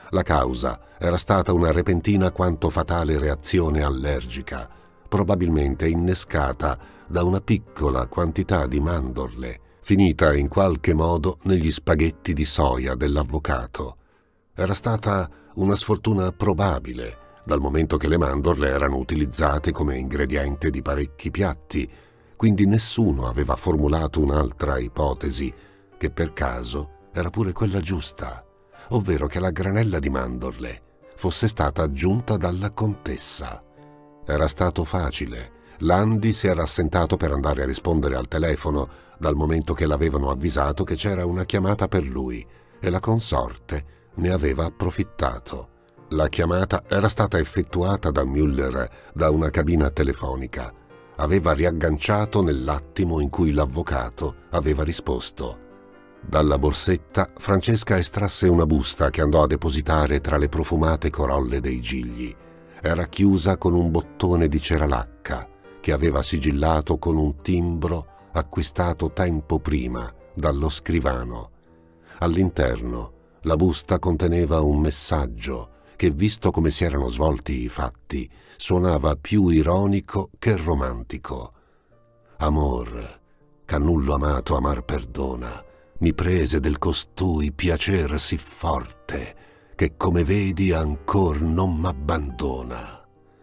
La causa era stata una repentina quanto fatale reazione allergica, probabilmente innescata da una piccola quantità di mandorle, finita in qualche modo negli spaghetti di soia dell'avvocato. Era stata una sfortuna probabile, dal momento che le mandorle erano utilizzate come ingrediente di parecchi piatti, quindi nessuno aveva formulato un'altra ipotesi, che per caso era pure quella giusta, ovvero che la granella di mandorle fosse stata aggiunta dalla contessa. Era stato facile. Landi si era assentato per andare a rispondere al telefono, dal momento che l'avevano avvisato che c'era una chiamata per lui, e la consorte ne aveva approfittato. La chiamata era stata effettuata da Müller da una cabina telefonica. Aveva riagganciato nell'attimo in cui l'avvocato aveva risposto. Dalla borsetta Francesca estrasse una busta che andò a depositare tra le profumate corolle dei gigli. Era chiusa con un bottone di cera lacca che aveva sigillato con un timbro acquistato tempo prima dallo scrivano. All'interno la busta conteneva un messaggio che, visto come si erano svolti i fatti, suonava più ironico che romantico. Amor, cannullo amato amar perdona, mi prese del costui piacer sì forte, che come vedi ancor non m'abbandona.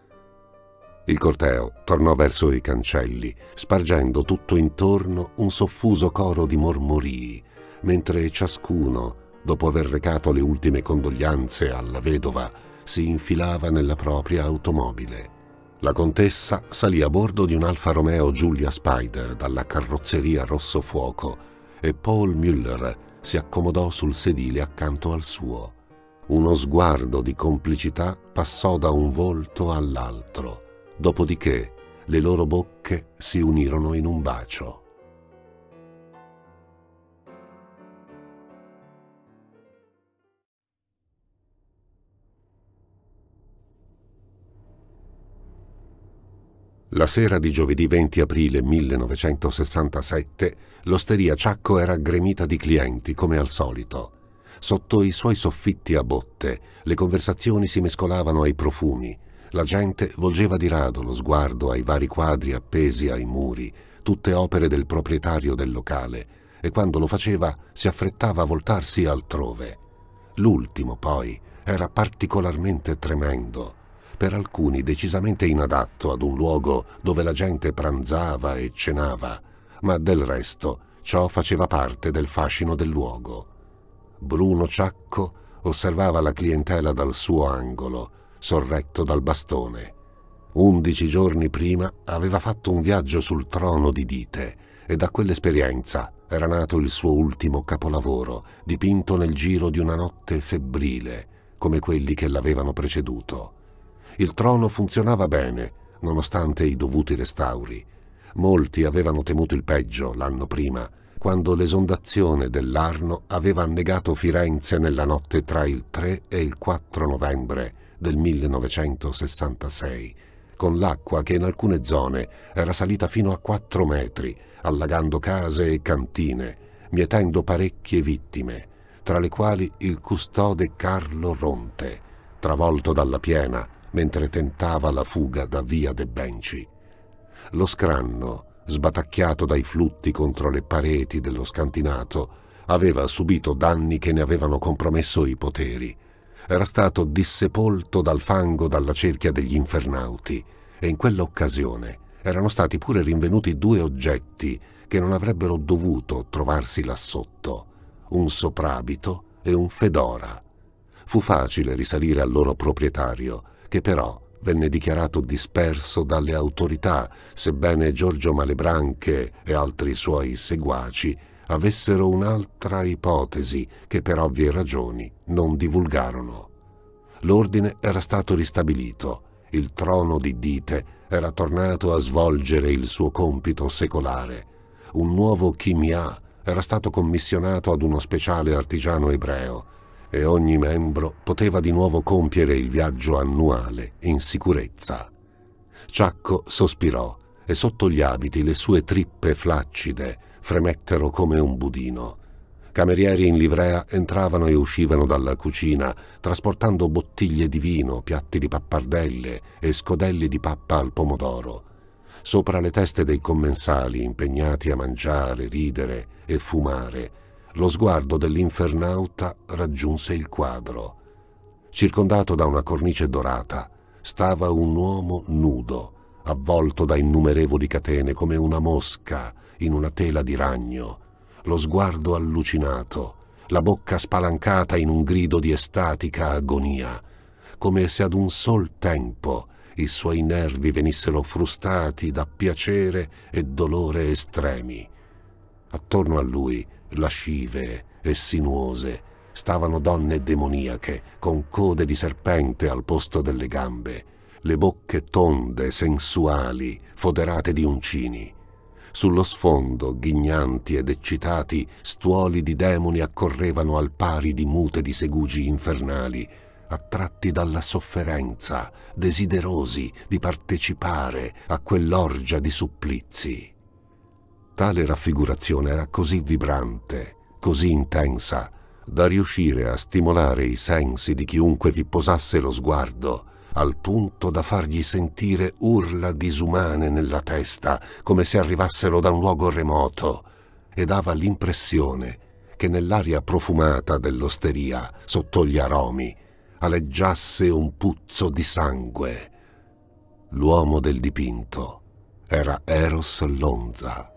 Il corteo tornò verso i cancelli, spargendo tutto intorno un soffuso coro di mormorii, mentre ciascuno, dopo aver recato le ultime condoglianze alla vedova, si infilava nella propria automobile. La contessa salì a bordo di un Alfa Romeo Giulia Spider dalla carrozzeria Rosso Fuoco e Paul Müller si accomodò sul sedile accanto al suo. Uno sguardo di complicità passò da un volto all'altro, dopodiché le loro bocche si unirono in un bacio. La sera di giovedì 20 aprile 1967 l'osteria Ciacco era gremita di clienti come al solito. Sotto i suoi soffitti a botte le conversazioni si mescolavano ai profumi. La gente volgeva di rado lo sguardo ai vari quadri appesi ai muri, tutte opere del proprietario del locale, e quando lo faceva si affrettava a voltarsi altrove. L'ultimo, poi, era particolarmente tremendo, per alcuni decisamente inadatto ad un luogo dove la gente pranzava e cenava, ma del resto ciò faceva parte del fascino del luogo. Bruno Ciacco osservava la clientela dal suo angolo, sorretto dal bastone. 11 giorni prima aveva fatto un viaggio sul trono di Dite e da quell'esperienza era nato il suo ultimo capolavoro, dipinto nel giro di una notte febbrile, come quelli che l'avevano preceduto. Il trono funzionava bene, nonostante i dovuti restauri. Molti avevano temuto il peggio l'anno prima, quando l'esondazione dell'Arno aveva annegato Firenze nella notte tra il 3 e il 4 novembre del 1966, con l'acqua che in alcune zone era salita fino a 4 metri, allagando case e cantine, mietendo parecchie vittime, tra le quali il custode Carlo Ronte, travolto dalla piena mentre tentava la fuga da via de' Benci. Lo scranno, sbatacchiato dai flutti contro le pareti dello scantinato, aveva subito danni che ne avevano compromesso i poteri. Era stato dissepolto dal fango dalla cerchia degli infernauti e in quell'occasione erano stati pure rinvenuti 2 oggetti che non avrebbero dovuto trovarsi là sotto, un soprabito e un fedora. Fu facile risalire al loro proprietario, che però venne dichiarato disperso dalle autorità, sebbene Giorgio Malebranche e altri suoi seguaci avessero un'altra ipotesi che per ovvie ragioni non divulgarono. L'ordine era stato ristabilito, il trono di Dite era tornato a svolgere il suo compito secolare, un nuovo chimia era stato commissionato ad uno speciale artigiano ebreo, e ogni membro poteva di nuovo compiere il viaggio annuale in sicurezza. Ciacco sospirò e sotto gli abiti le sue trippe flaccide fremettero come un budino. Camerieri in livrea entravano e uscivano dalla cucina, trasportando bottiglie di vino, piatti di pappardelle e scodelli di pappa al pomodoro. Sopra le teste dei commensali, impegnati a mangiare, ridere e fumare, lo sguardo dell'infernauta raggiunse il quadro. Circondato da una cornice dorata, stava un uomo nudo, avvolto da innumerevoli catene come una mosca in una tela di ragno, lo sguardo allucinato, la bocca spalancata in un grido di estatica agonia, come se ad un sol tempo i suoi nervi venissero frustati da piacere e dolore estremi. Attorno a lui, lascive e sinuose, stavano donne demoniache con code di serpente al posto delle gambe, le bocche tonde, sensuali, foderate di uncini. Sullo sfondo, ghignanti ed eccitati, stuoli di demoni accorrevano al pari di mutedi segugi infernali, attratti dalla sofferenza, desiderosi di partecipare a quell'orgia di supplizi. Tale raffigurazione era così vibrante, così intensa, da riuscire a stimolare i sensi di chiunque vi posasse lo sguardo, al punto da fargli sentire urla disumane nella testa, come se arrivassero da un luogo remoto, e dava l'impressione che nell'aria profumata dell'osteria, sotto gli aromi, aleggiasse un puzzo di sangue. L'uomo del dipinto era Eros Lonza.